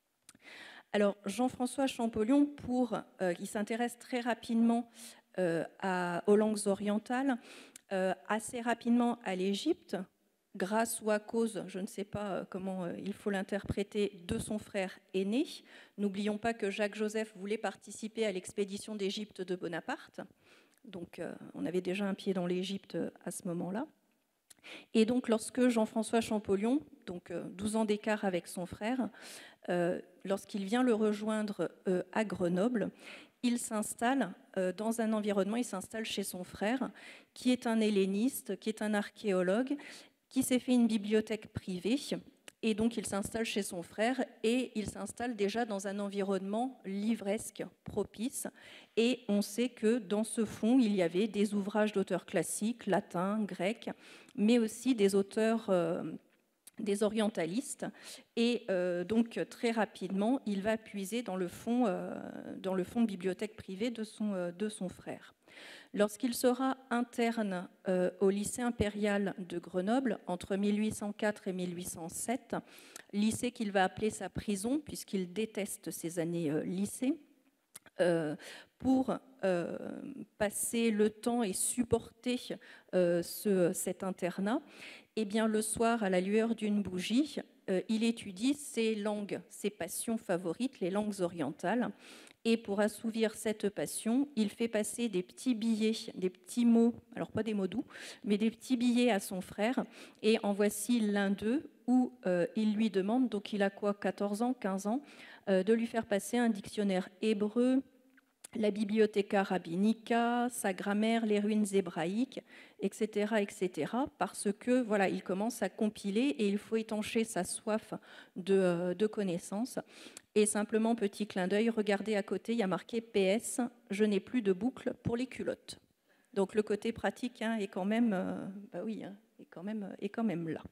Alors, Jean-François Champollion, il s'intéresse très rapidement aux langues orientales, assez rapidement à l'Égypte, grâce ou à cause, je ne sais pas comment il faut l'interpréter, de son frère aîné. N'oublions pas que Jacques-Joseph voulait participer à l'expédition d'Égypte de Bonaparte, donc on avait déjà un pied dans l'Égypte à ce moment-là. Et donc, lorsque Jean-François Champollion, donc 12 ans d'écart avec son frère, lorsqu'il vient le rejoindre à Grenoble, il s'installe dans un environnement, il s'installe chez son frère, qui est un helléniste, qui est un archéologue, qui s'est fait une bibliothèque privée. Et donc, il s'installe chez son frère et il s'installe déjà dans un environnement livresque propice. Et on sait que dans ce fonds, il y avait des ouvrages d'auteurs classiques, latins, grecs, mais aussi des auteurs, des orientalistes. Et donc, très rapidement, il va puiser dans le fonds de bibliothèque privée de son frère. Lorsqu'il sera interne au lycée impérial de Grenoble entre 1804 et 1807, lycée qu'il va appeler sa prison puisqu'il déteste ses années lycée, pour passer le temps et supporter cet internat, eh bien, le soir, à la lueur d'une bougie, il étudie ses langues, ses passions favorites, les langues orientales. Et pour assouvir cette passion, il fait passer des petits billets, des petits mots, alors pas des mots doux, mais des petits billets à son frère. Et en voici l'un d'eux où il lui demande, donc il a quoi, 14 ans, 15 ans, de lui faire passer un dictionnaire hébreu, la Bibliotheca Rabbinica, sa grammaire, les ruines hébraïques, etc., etc., parce que voilà, il commence à compiler et il faut étancher sa soif de connaissances. Et simplement, petit clin d'œil, regardez à côté, il y a marqué PS, je n'ai plus de boucle pour les culottes. Donc le côté pratique est quand même, est quand même là.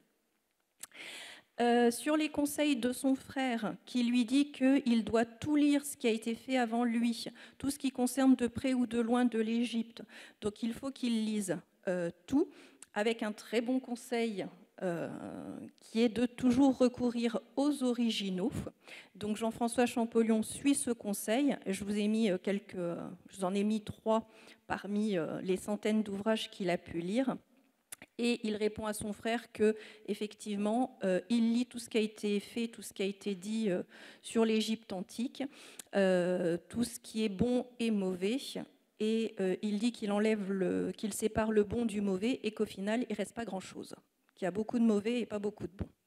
Sur les conseils de son frère, qui lui dit qu'il doit tout lire ce qui a été fait avant lui, tout ce qui concerne de près ou de loin de l'Égypte. Donc il faut qu'il lise tout, avec un très bon conseil qui est de toujours recourir aux originaux. Donc Jean-François Champollion suit ce conseil. Je vous en ai mis 3 parmi les centaines d'ouvrages qu'il a pu lire. Et il répond à son frère que, effectivement, il lit tout ce qui a été fait, tout ce qui a été dit sur l'Égypte antique, tout ce qui est bon et mauvais. Et il dit qu'il sépare le bon du mauvais et qu'au final, il ne reste pas grand-chose. Qu'il y a beaucoup de mauvais et pas beaucoup de bons.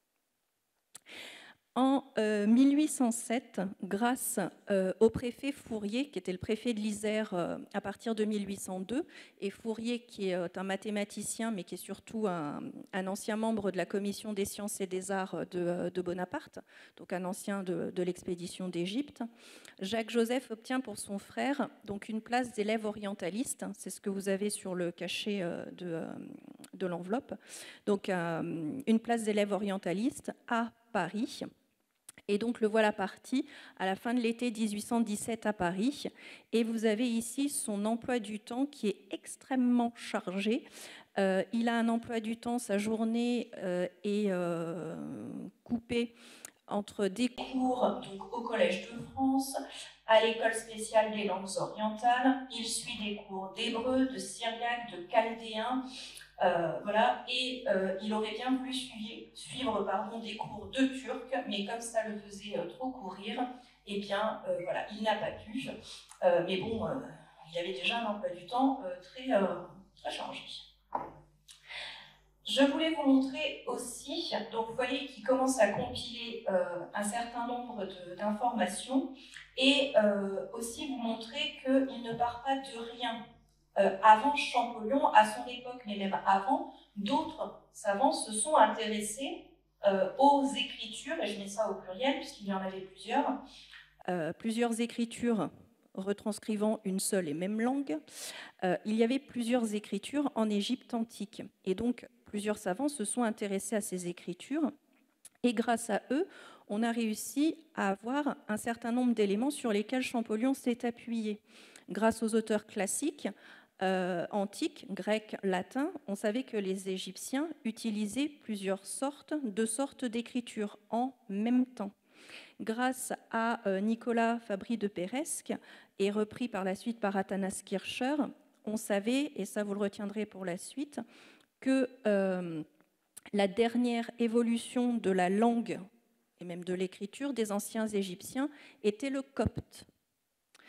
En 1807, grâce au préfet Fourier, qui était le préfet de l'Isère à partir de 1802, et Fourier qui est un mathématicien, mais qui est surtout un ancien membre de la commission des sciences et des arts de Bonaparte, donc un ancien de l'expédition d'Égypte, Jacques Joseph obtient pour son frère donc une place d'élève orientaliste, c'est ce que vous avez sur le cachet de l'enveloppe, donc une place d'élève orientaliste à Paris. Et donc le voilà parti à la fin de l'été 1817 à Paris. Et vous avez ici son emploi du temps qui est extrêmement chargé. Il a un emploi du temps, sa journée est coupée entre des cours donc, au Collège de France, à l'école spéciale des langues orientales. Il suit des cours d'hébreu, de syriaque, de chaldéen. Voilà, et il aurait bien voulu suivre des cours de turc, mais comme ça le faisait trop courir, eh bien, voilà, il n'a pas pu. Mais bon, il avait déjà un emploi du temps très chargé. Je voulais vous montrer aussi, donc vous voyez qu'il commence à compiler un certain nombre d'informations, et aussi vous montrer qu'il ne part pas de rien. Avant Champollion, à son époque, mais même avant, d'autres savants se sont intéressés aux écritures, et je mets ça au pluriel puisqu'il y en avait plusieurs écritures retranscrivant une seule et même langue. Il y avait plusieurs écritures en Égypte antique, et donc plusieurs savants se sont intéressés à ces écritures, et grâce à eux, on a réussi à avoir un certain nombre d'éléments sur lesquels Champollion s'est appuyé. Grâce aux auteurs classiques, antiques, grecs, latins, on savait que les Égyptiens utilisaient plusieurs sortes d'écriture en même temps. Grâce à Nicolas Fabri de Peiresc, et repris par la suite par Athanas Kircher, on savait, et ça vous le retiendrez pour la suite, que la dernière évolution de la langue et même de l'écriture des anciens Égyptiens était le copte.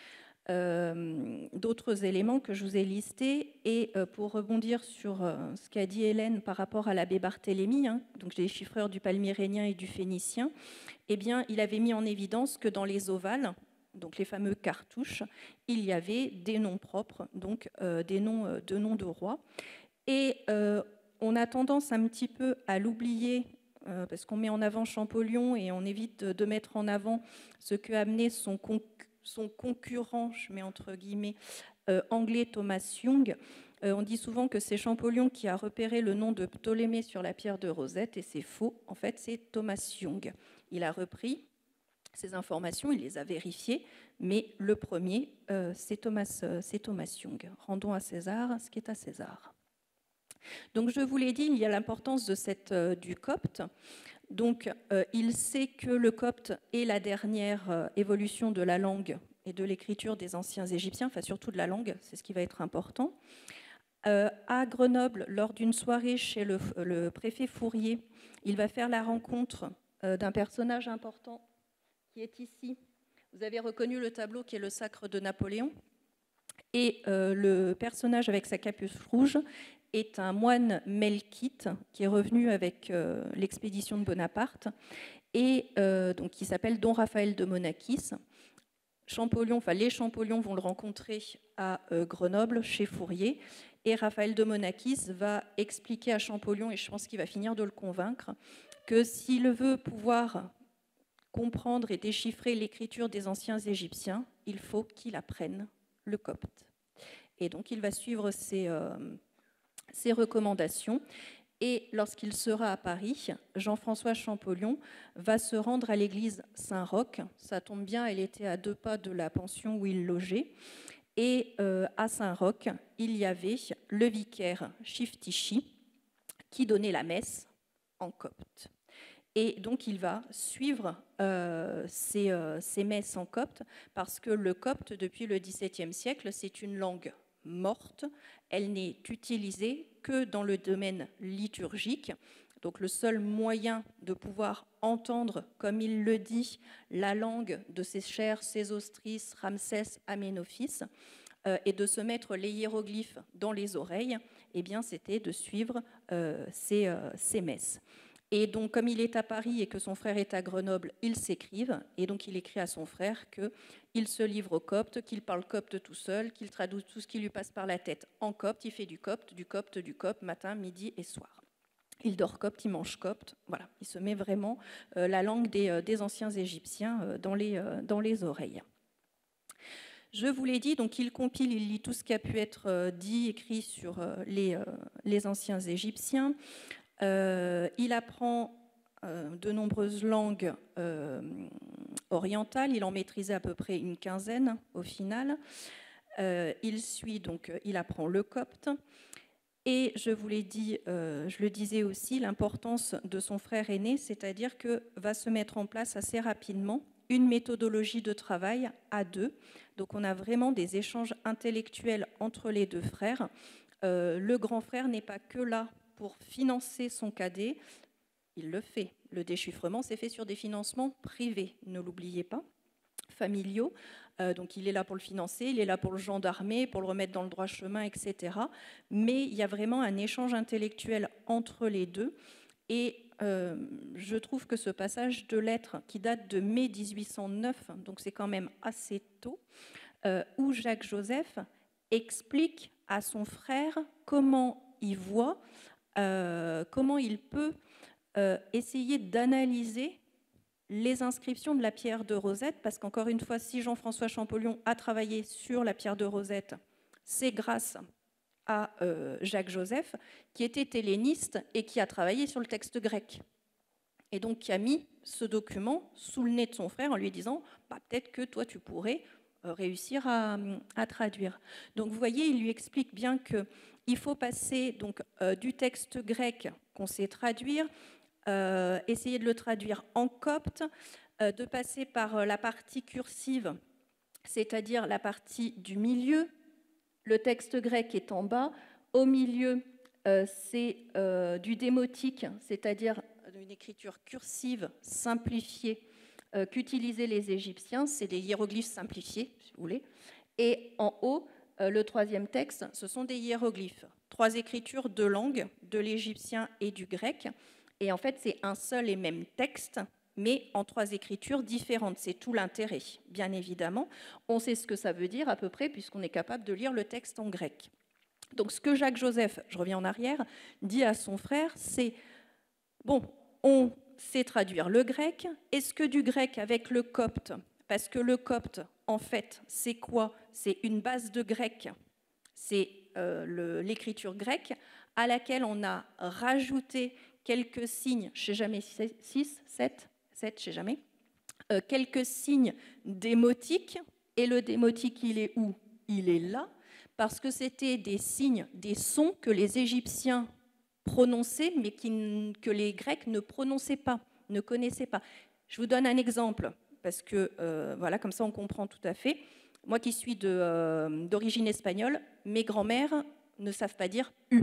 d'autres éléments que je vous ai listés. Et pour rebondir sur ce qu'a dit Hélène par rapport à l'abbé Barthélemy, hein, donc les chiffreurs du palmyrénien et du phénicien, eh bien, il avait mis en évidence que dans les ovales, donc les fameux cartouches, il y avait des noms propres, donc des noms de rois. Et on a tendance un petit peu à l'oublier, parce qu'on met en avant Champollion et on évite de mettre en avant ce qu'a amené son concurrent, je mets entre guillemets, anglais Thomas Young. On dit souvent que c'est Champollion qui a repéré le nom de Ptolémée sur la pierre de Rosette, et c'est faux. En fait, c'est Thomas Young. Il a repris ces informations, il les a vérifiées, mais le premier, c'est Thomas Young. Rendons à César ce qui est à César. Donc, je vous l'ai dit, il y a l'importance du copte. Donc, il sait que le copte est la dernière évolution de la langue et de l'écriture des anciens Égyptiens, enfin surtout de la langue, c'est ce qui va être important. À Grenoble, lors d'une soirée chez le préfet Fourier, il va faire la rencontre d'un personnage important qui est ici. Vous avez reconnu le tableau qui est le Sacre de Napoléon. Et le personnage avec sa capuce rouge est un moine melkite qui est revenu avec l'expédition de Bonaparte et donc qui s'appelle Don Raphaël de Monachis. Les Champollion vont le rencontrer à Grenoble chez Fourier et Raphaël de Monachis va expliquer à Champollion, et je pense qu'il va finir de le convaincre, que s'il veut pouvoir comprendre et déchiffrer l'écriture des anciens Égyptiens, il faut qu'il apprenne le copte. Et donc il va suivre ses recommandations. Et lorsqu'il sera à Paris, Jean-François Champollion va se rendre à l'église Saint-Roch. Ça tombe bien, elle était à 2 pas de la pension où il logeait. Et à Saint-Roch, il y avait le vicaire Chiftichi qui donnait la messe en copte. Et donc il va suivre ces messes en copte parce que le copte, depuis le XVIIe siècle, c'est une langue morte. Elle n'est utilisée que dans le domaine liturgique. Donc le seul moyen de pouvoir entendre, comme il le dit, la langue de ses chers Sésostris, Ramsès, Aménophis, et de se mettre les hiéroglyphes dans les oreilles, eh bien, c'était de suivre ces messes. Et donc, comme il est à Paris et que son frère est à Grenoble, ils s'écrivent. Et donc, il écrit à son frère qu'il se livre au copte, qu'il parle copte tout seul, qu'il traduit tout ce qui lui passe par la tête en copte. Il fait du copte, matin, midi et soir. Il dort copte, il mange copte. Voilà, il se met vraiment la langue des anciens Égyptiens dans les oreilles. Je vous l'ai dit, donc il compile, il lit tout ce qui a pu être dit, écrit sur les anciens Égyptiens. Il apprend de nombreuses langues orientales, il en maîtrisait à peu près une quinzaine au final. Il apprend le copte. Et je vous l'ai dit, je le disais aussi, l'importance de son frère aîné, c'est-à-dire que va se mettre en place assez rapidement une méthodologie de travail à 2. Donc on a vraiment des échanges intellectuels entre les 2 frères. Le grand frère n'est pas que là pour financer son cadet, il le fait. Le déchiffrement s'est fait sur des financements privés, ne l'oubliez pas, familiaux. Donc il est là pour le financer, il est là pour le gendarmer, pour le remettre dans le droit chemin, etc. Mais il y a vraiment un échange intellectuel entre les 2. Et je trouve que ce passage de lettres qui date de mai 1809, donc c'est quand même assez tôt, où Jacques-Joseph explique à son frère comment il voit, comment il peut essayer d'analyser les inscriptions de la pierre de Rosette, parce qu'encore une fois, si Jean-François Champollion a travaillé sur la pierre de Rosette, c'est grâce à Jacques-Joseph, qui était helléniste et qui a travaillé sur le texte grec. Et donc qui a mis ce document sous le nez de son frère en lui disant peut-être que toi tu pourrais réussir à traduire. Donc vous voyez, il lui explique bien qu'il faut passer donc, du texte grec qu'on sait traduire, essayer de le traduire en copte, de passer par la partie cursive, c'est-à-dire la partie du milieu. Le texte grec est en bas. Au milieu, c'est du démotique, c'est-à-dire une écriture cursive simplifiée qu'utilisaient les Égyptiens. C'est des hiéroglyphes simplifiés, si vous voulez. Et en haut, le troisième texte, ce sont des hiéroglyphes. 3 écritures, 2 langues, de l'égyptien et du grec. Et en fait, c'est un seul et même texte, mais en 3 écritures différentes. C'est tout l'intérêt, bien évidemment. On sait ce que ça veut dire à peu près, puisqu'on est capable de lire le texte en grec. Donc ce que Jacques Joseph, je reviens en arrière, dit à son frère, c'est « Bon, on sait traduire le grec. Est-ce que du grec avec le copte, parce que le copte, en fait, c'est quoi? C'est une base de grec, c'est l'écriture grecque, à laquelle on a rajouté quelques signes, je ne sais jamais, 6, 7, je ne sais jamais, quelques signes démotiques, et le démotique, il est où? Il est là, parce que c'était des signes, des sons que les Égyptiens prononçaient, mais que les Grecs ne prononçaient pas, ne connaissaient pas. Je vous donne un exemple, parce que, voilà, comme ça on comprend tout à fait. Moi qui suis d'origine espagnole, mes grands-mères ne savent pas dire « U ».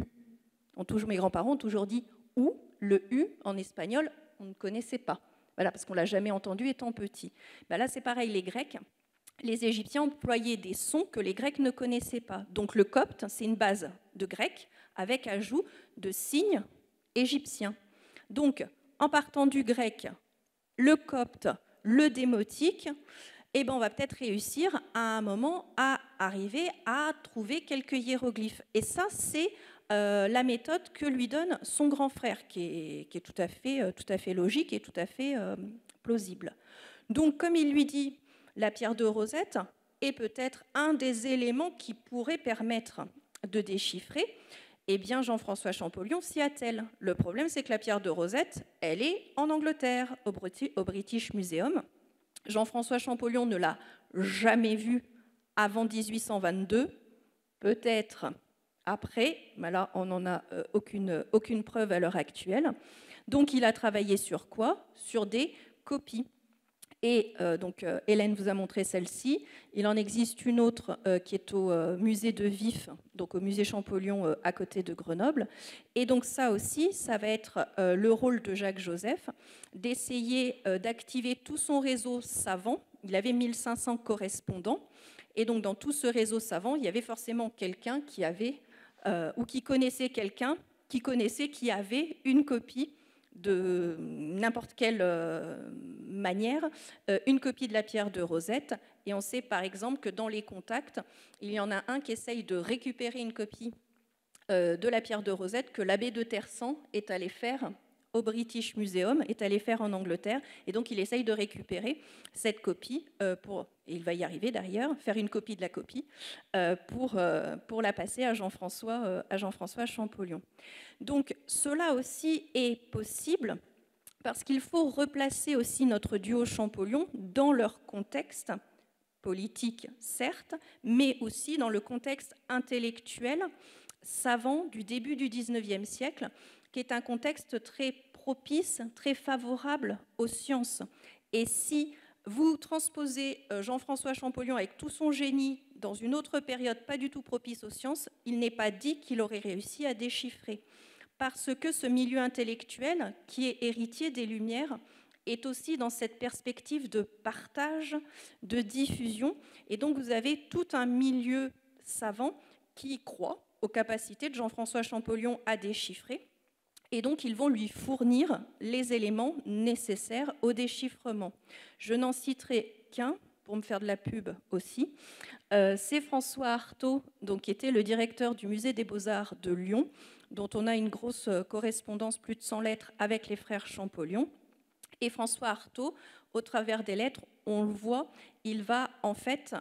Mes grands-parents ont toujours dit « OU ». Le « U » en espagnol, on ne connaissait pas. Voilà, parce qu'on ne l'a jamais entendu étant petit. Ben là, c'est pareil, les Grecs. Les Égyptiens employaient des sons que les Grecs ne connaissaient pas. Donc le copte, c'est une base de grec avec ajout de signes égyptiens. Donc, en partant du grec, le copte, le démotique, eh ben, on va peut-être réussir à un moment à arriver à trouver quelques hiéroglyphes. Et ça, c'est la méthode que lui donne son grand frère, qui est tout à fait logique et tout à fait plausible. Donc, comme il lui dit, la pierre de Rosette est peut-être un des éléments qui pourrait permettre de déchiffrer. Eh bien, Jean-François Champollion s'y attelle. Le problème, c'est que la pierre de Rosette, elle est en Angleterre, au British Museum. Jean-François Champollion ne l'a jamais vue avant 1822, peut-être après, mais là, on n'en a aucune preuve à l'heure actuelle. Donc, il a travaillé sur quoi? Sur des copies. Et Hélène vous a montré celle-ci. Il en existe une autre qui est au musée de Vif, donc au musée Champollion à côté de Grenoble. Et donc ça aussi, ça va être le rôle de Jacques Joseph, d'essayer d'activer tout son réseau savant. Il avait 1500 correspondants. Et donc dans tout ce réseau savant, il y avait forcément quelqu'un qui avait, ou qui connaissait quelqu'un, qui avait une copie de n'importe quelle manière, une copie de la pierre de Rosette. Et on sait par exemple que dans les contacts, il y en a un qui essaye de récupérer une copie de la pierre de Rosette que l'abbé de Tersan est allé faire au British Museum, est allé faire en Angleterre. Et donc il essaye de récupérer cette copie, et il va y arriver d'ailleurs, faire une copie de la copie, pour la passer à Jean-François Champollion. Donc cela aussi est possible parce qu'il faut replacer aussi notre duo Champollion dans leur contexte politique, certes, mais aussi dans le contexte intellectuel, savant du début du XIXe siècle, qui est un contexte très propice, très favorable aux sciences. Et si vous transposez Jean-François Champollion avec tout son génie dans une autre période pas du tout propice aux sciences, il n'est pas dit qu'il aurait réussi à déchiffrer. Parce que ce milieu intellectuel, qui est héritier des Lumières, est aussi dans cette perspective de partage, de diffusion. Et donc vous avez tout un milieu savant qui croit aux capacités de Jean-François Champollion à déchiffrer. Et donc ils vont lui fournir les éléments nécessaires au déchiffrement. Je n'en citerai qu'un, pour me faire de la pub aussi. C'est François Artaud, donc, qui était le directeur du musée des Beaux-Arts de Lyon, dont on a une grosse correspondance, plus de 100 lettres, avec les frères Champollion. Et François Artaud, au travers des lettres, on le voit, il va en fait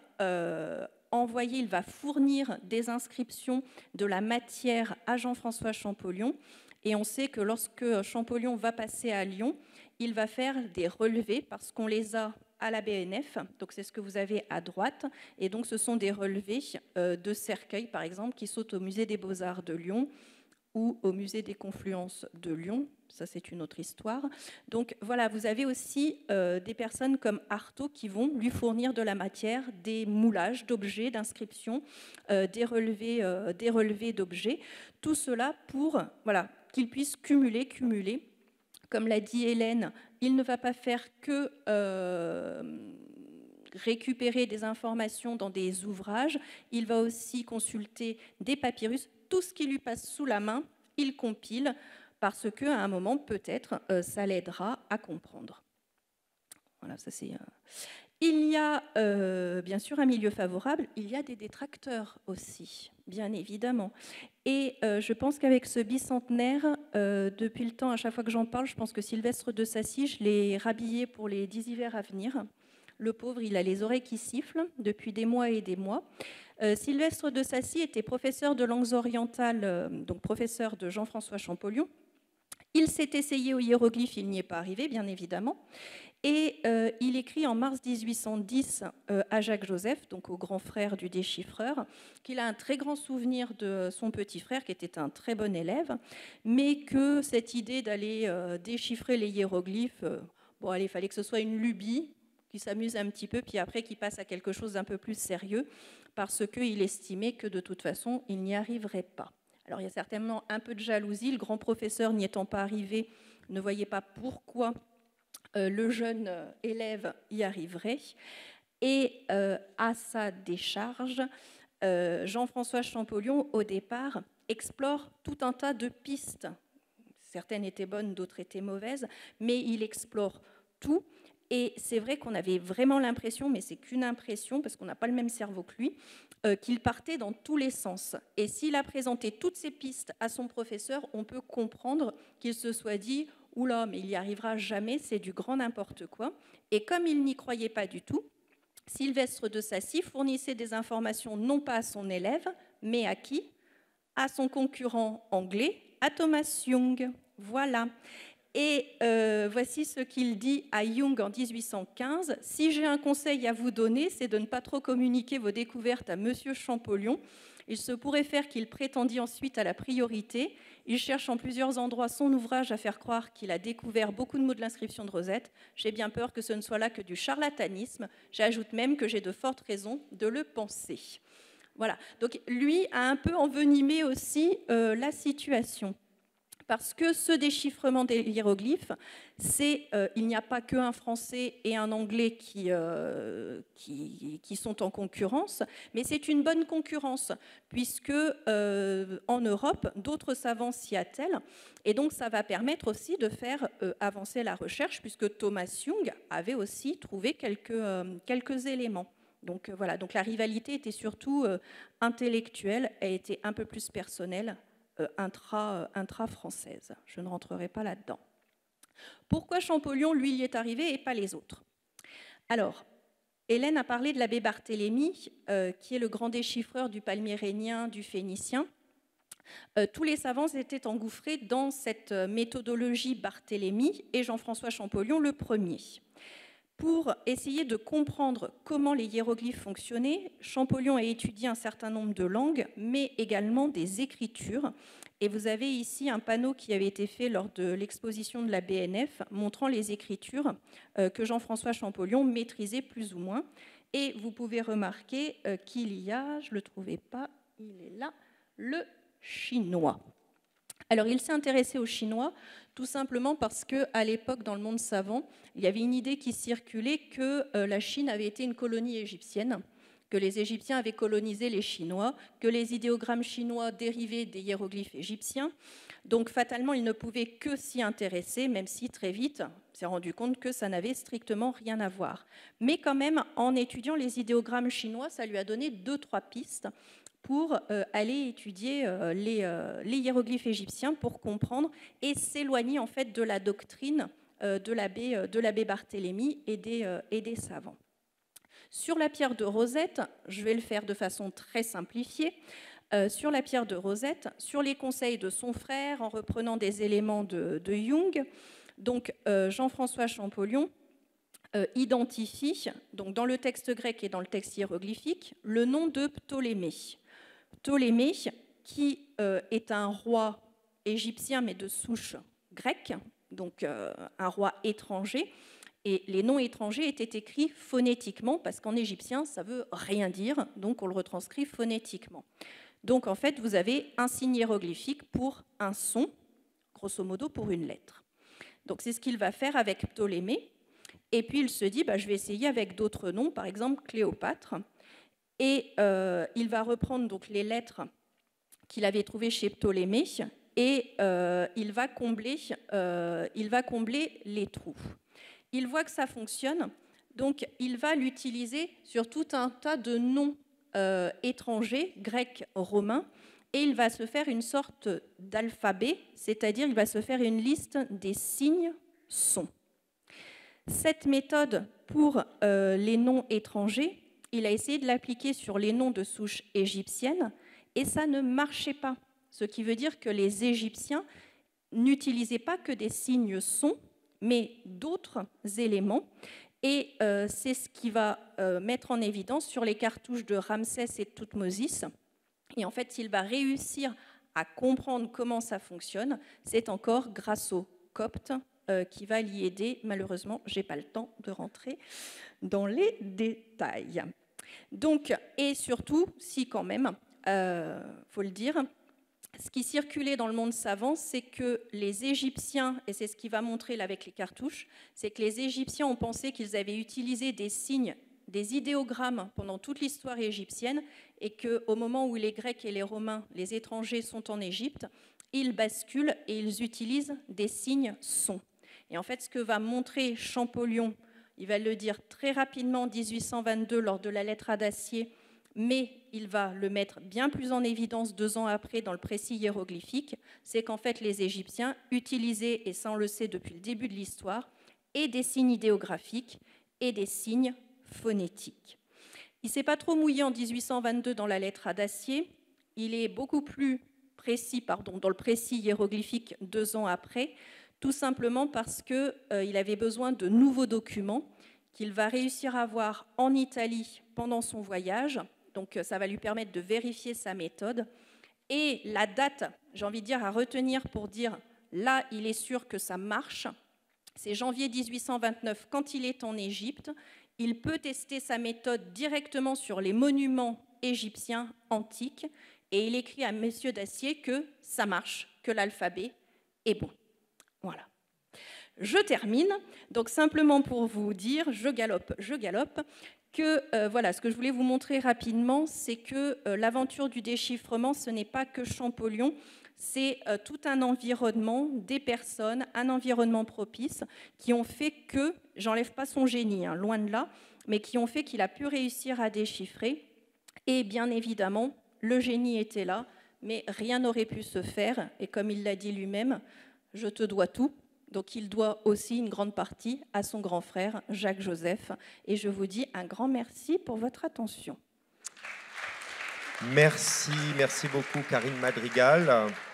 il va fournir des inscriptions de la matière à Jean-François Champollion. Et on sait que lorsque Champollion va passer à Lyon, il va faire des relevés parce qu'on les a à la BNF, donc c'est ce que vous avez à droite, et donc ce sont des relevés de cercueils, par exemple, qui sont au musée des Beaux-Arts de Lyon ou au musée des Confluences de Lyon, ça c'est une autre histoire. Donc voilà, vous avez aussi des personnes comme Artaud qui vont lui fournir de la matière, des moulages d'objets, d'inscriptions, des relevés d'objets, tout cela pour qu'il puisse cumuler. Comme l'a dit Hélène, il ne va pas faire que récupérer des informations dans des ouvrages, il va aussi consulter des papyrus, tout ce qui lui passe sous la main, il compile, parce qu'à un moment, peut-être, ça l'aidera à comprendre. Voilà, ça c'est... Il y a bien sûr un milieu favorable, il y a des détracteurs aussi, bien évidemment. Et je pense qu'avec ce bicentenaire, depuis le temps, à chaque fois que j'en parle, je pense que Sylvestre de Sacy, je l'ai rhabillé pour les 10 hivers à venir. Le pauvre, il a les oreilles qui sifflent depuis des mois et des mois. Sylvestre de Sacy était professeur de langues orientales, donc professeur de Jean-François Champollion. Il s'est essayé aux hiéroglyphes, il n'y est pas arrivé, bien évidemment. Et il écrit en mars 1810 à Jacques Joseph, donc au grand frère du déchiffreur, qu'il a un très grand souvenir de son petit frère, qui était un très bon élève, mais que cette idée d'aller déchiffrer les hiéroglyphes, bon, allez, il fallait que ce soit une lubie, qu'il s'amuse un petit peu, puis après qu'il passe à quelque chose d'un peu plus sérieux, parce qu'il estimait que de toute façon, il n'y arriverait pas. Alors il y a certainement un peu de jalousie, le grand professeur n'y étant pas arrivé, ne voyait pas pourquoi le jeune élève y arriverait. Et à sa décharge, Jean-François Champollion, au départ, explore tout un tas de pistes. Certaines étaient bonnes, d'autres étaient mauvaises, mais il explore tout. Et c'est vrai qu'on avait vraiment l'impression, mais c'est qu'une impression, parce qu'on n'a pas le même cerveau que lui, qu'il partait dans tous les sens. Et s'il a présenté toutes ces pistes à son professeur, on peut comprendre qu'il se soit dit « Oula, mais il n'y arrivera jamais, c'est du grand n'importe quoi ». Et comme il n'y croyait pas du tout, Sylvestre de Sacy fournissait des informations non pas à son élève, mais à qui? À son concurrent anglais, à Thomas Young. Voilà. Et voici ce qu'il dit à Young en 1815. « Si j'ai un conseil à vous donner, c'est de ne pas trop communiquer vos découvertes à Monsieur Champollion. Il se pourrait faire qu'il prétendit ensuite à la priorité. Il cherche en plusieurs endroits son ouvrage à faire croire qu'il a découvert beaucoup de mots de l'inscription de Rosette. J'ai bien peur que ce ne soit là que du charlatanisme. J'ajoute même que j'ai de fortes raisons de le penser. » Voilà. Donc lui a un peu envenimé aussi la situation. Parce que ce déchiffrement des hiéroglyphes, il n'y a pas qu'un français et un anglais qui sont en concurrence, mais c'est une bonne concurrence, puisque en Europe, d'autres savants s'y attellent, et donc ça va permettre aussi de faire avancer la recherche, puisque Thomas Young avait aussi trouvé quelques éléments. Donc voilà, donc la rivalité était surtout intellectuelle, elle était un peu plus personnelle, intra-française. Je ne rentrerai pas là-dedans. Pourquoi Champollion, lui, y est arrivé et pas les autres? Alors, Hélène a parlé de l'abbé Barthélemy, qui est le grand déchiffreur du palmyrénien, du phénicien. Tous les savants étaient engouffrés dans cette méthodologie Barthélemy et Jean-François Champollion le premier. Pour essayer de comprendre comment les hiéroglyphes fonctionnaient, Champollion a étudié un certain nombre de langues, mais également des écritures. Et vous avez ici un panneau qui avait été fait lors de l'exposition de la BNF, montrant les écritures que Jean-François Champollion maîtrisait plus ou moins. Et vous pouvez remarquer qu'il y a, je ne le trouvais pas, il est là, le chinois. Alors, il s'est intéressé au chinois tout simplement parce qu'à l'époque, dans le monde savant, il y avait une idée qui circulait que la Chine avait été une colonie égyptienne, que les Égyptiens avaient colonisé les Chinois, que les idéogrammes chinois dérivaient des hiéroglyphes égyptiens. Donc, fatalement, il ne pouvait que s'y intéresser, même si très vite, il s'est rendu compte que ça n'avait strictement rien à voir. Mais quand même, en étudiant les idéogrammes chinois, ça lui a donné 2-3 pistes pour aller étudier les hiéroglyphes égyptiens pour comprendre et s'éloigner en fait de la doctrine de l'abbé Barthélemy et des savants. Sur la pierre de Rosette, je vais le faire de façon très simplifiée, sur la pierre de Rosette, sur les conseils de son frère, en reprenant des éléments de Young, donc Jean-François Champollion identifie, donc dans le texte grec et dans le texte hiéroglyphique, le nom de Ptolémée. Ptolémée, qui est un roi égyptien, mais de souche grecque, donc un roi étranger. Et les noms étrangers étaient écrits phonétiquement, parce qu'en égyptien, ça ne veut rien dire, donc on le retranscrit phonétiquement. Donc en fait, vous avez un signe hiéroglyphique pour un son, grosso modo pour une lettre. Donc c'est ce qu'il va faire avec Ptolémée. Et puis il se dit, je vais essayer avec d'autres noms, par exemple Cléopâtre. Et il va reprendre donc les lettres qu'il avait trouvées chez Ptolémée et il va combler les trous. Il voit que ça fonctionne, donc il va l'utiliser sur tout un tas de noms étrangers, grecs, romains, et il va se faire une sorte d'alphabet, c'est-à-dire il va se faire une liste des signes sons. Cette méthode pour les noms étrangers, il a essayé de l'appliquer sur les noms de souche égyptienne et ça ne marchait pas. Ce qui veut dire que les Égyptiens n'utilisaient pas que des signes sons, mais d'autres éléments. Et c'est ce qui va mettre en évidence sur les cartouches de Ramsès et de Thoutmosis. Et en fait, il va réussir à comprendre comment ça fonctionne. C'est encore grâce aux Coptes qui va l'y aider. Malheureusement, je n'ai pas le temps de rentrer dans les détails. Donc, et surtout, si quand même, faut le dire, ce qui circulait dans le monde savant, c'est que les Égyptiens, et c'est ce qu'il va montrer là avec les cartouches, c'est que les Égyptiens ont pensé qu'ils avaient utilisé des signes, des idéogrammes pendant toute l'histoire égyptienne, et qu'au moment où les Grecs et les Romains, les étrangers, sont en Égypte, ils basculent et ils utilisent des signes sons. Et en fait, ce que va montrer Champollion, il va le dire très rapidement en 1822 lors de la lettre à Dacier, mais il va le mettre bien plus en évidence 2 ans après dans le précis hiéroglyphique, c'est qu'en fait les Égyptiens utilisaient, et ça on le sait depuis le début de l'histoire, et des signes idéographiques et des signes phonétiques. Il ne s'est pas trop mouillé en 1822 dans la lettre à Dacier, il est beaucoup plus précis dans le précis hiéroglyphique 2 ans après, tout simplement parce qu'il avait besoin de nouveaux documents qu'il va réussir à avoir en Italie pendant son voyage. Donc ça va lui permettre de vérifier sa méthode. Et la date, j'ai envie de dire, à retenir pour dire là, il est sûr que ça marche, c'est janvier 1829, quand il est en Égypte. Il peut tester sa méthode directement sur les monuments égyptiens antiques. Et il écrit à Messieurs Dacier que ça marche, que l'alphabet est bon. Voilà. Je termine, donc simplement pour vous dire, je galope, que voilà, ce que je voulais vous montrer rapidement, c'est que l'aventure du déchiffrement, ce n'est pas que Champollion, c'est tout un environnement, des personnes, un environnement propice, qui ont fait que, j'enlève pas son génie, hein, loin de là, mais qui ont fait qu'il a pu réussir à déchiffrer, et bien évidemment, le génie était là, mais rien n'aurait pu se faire, et comme il l'a dit lui-même, je te dois tout. Donc il doit aussi une grande partie à son grand frère, Jacques-Joseph. Et je vous dis un grand merci pour votre attention. Merci beaucoup Karine Madrigal.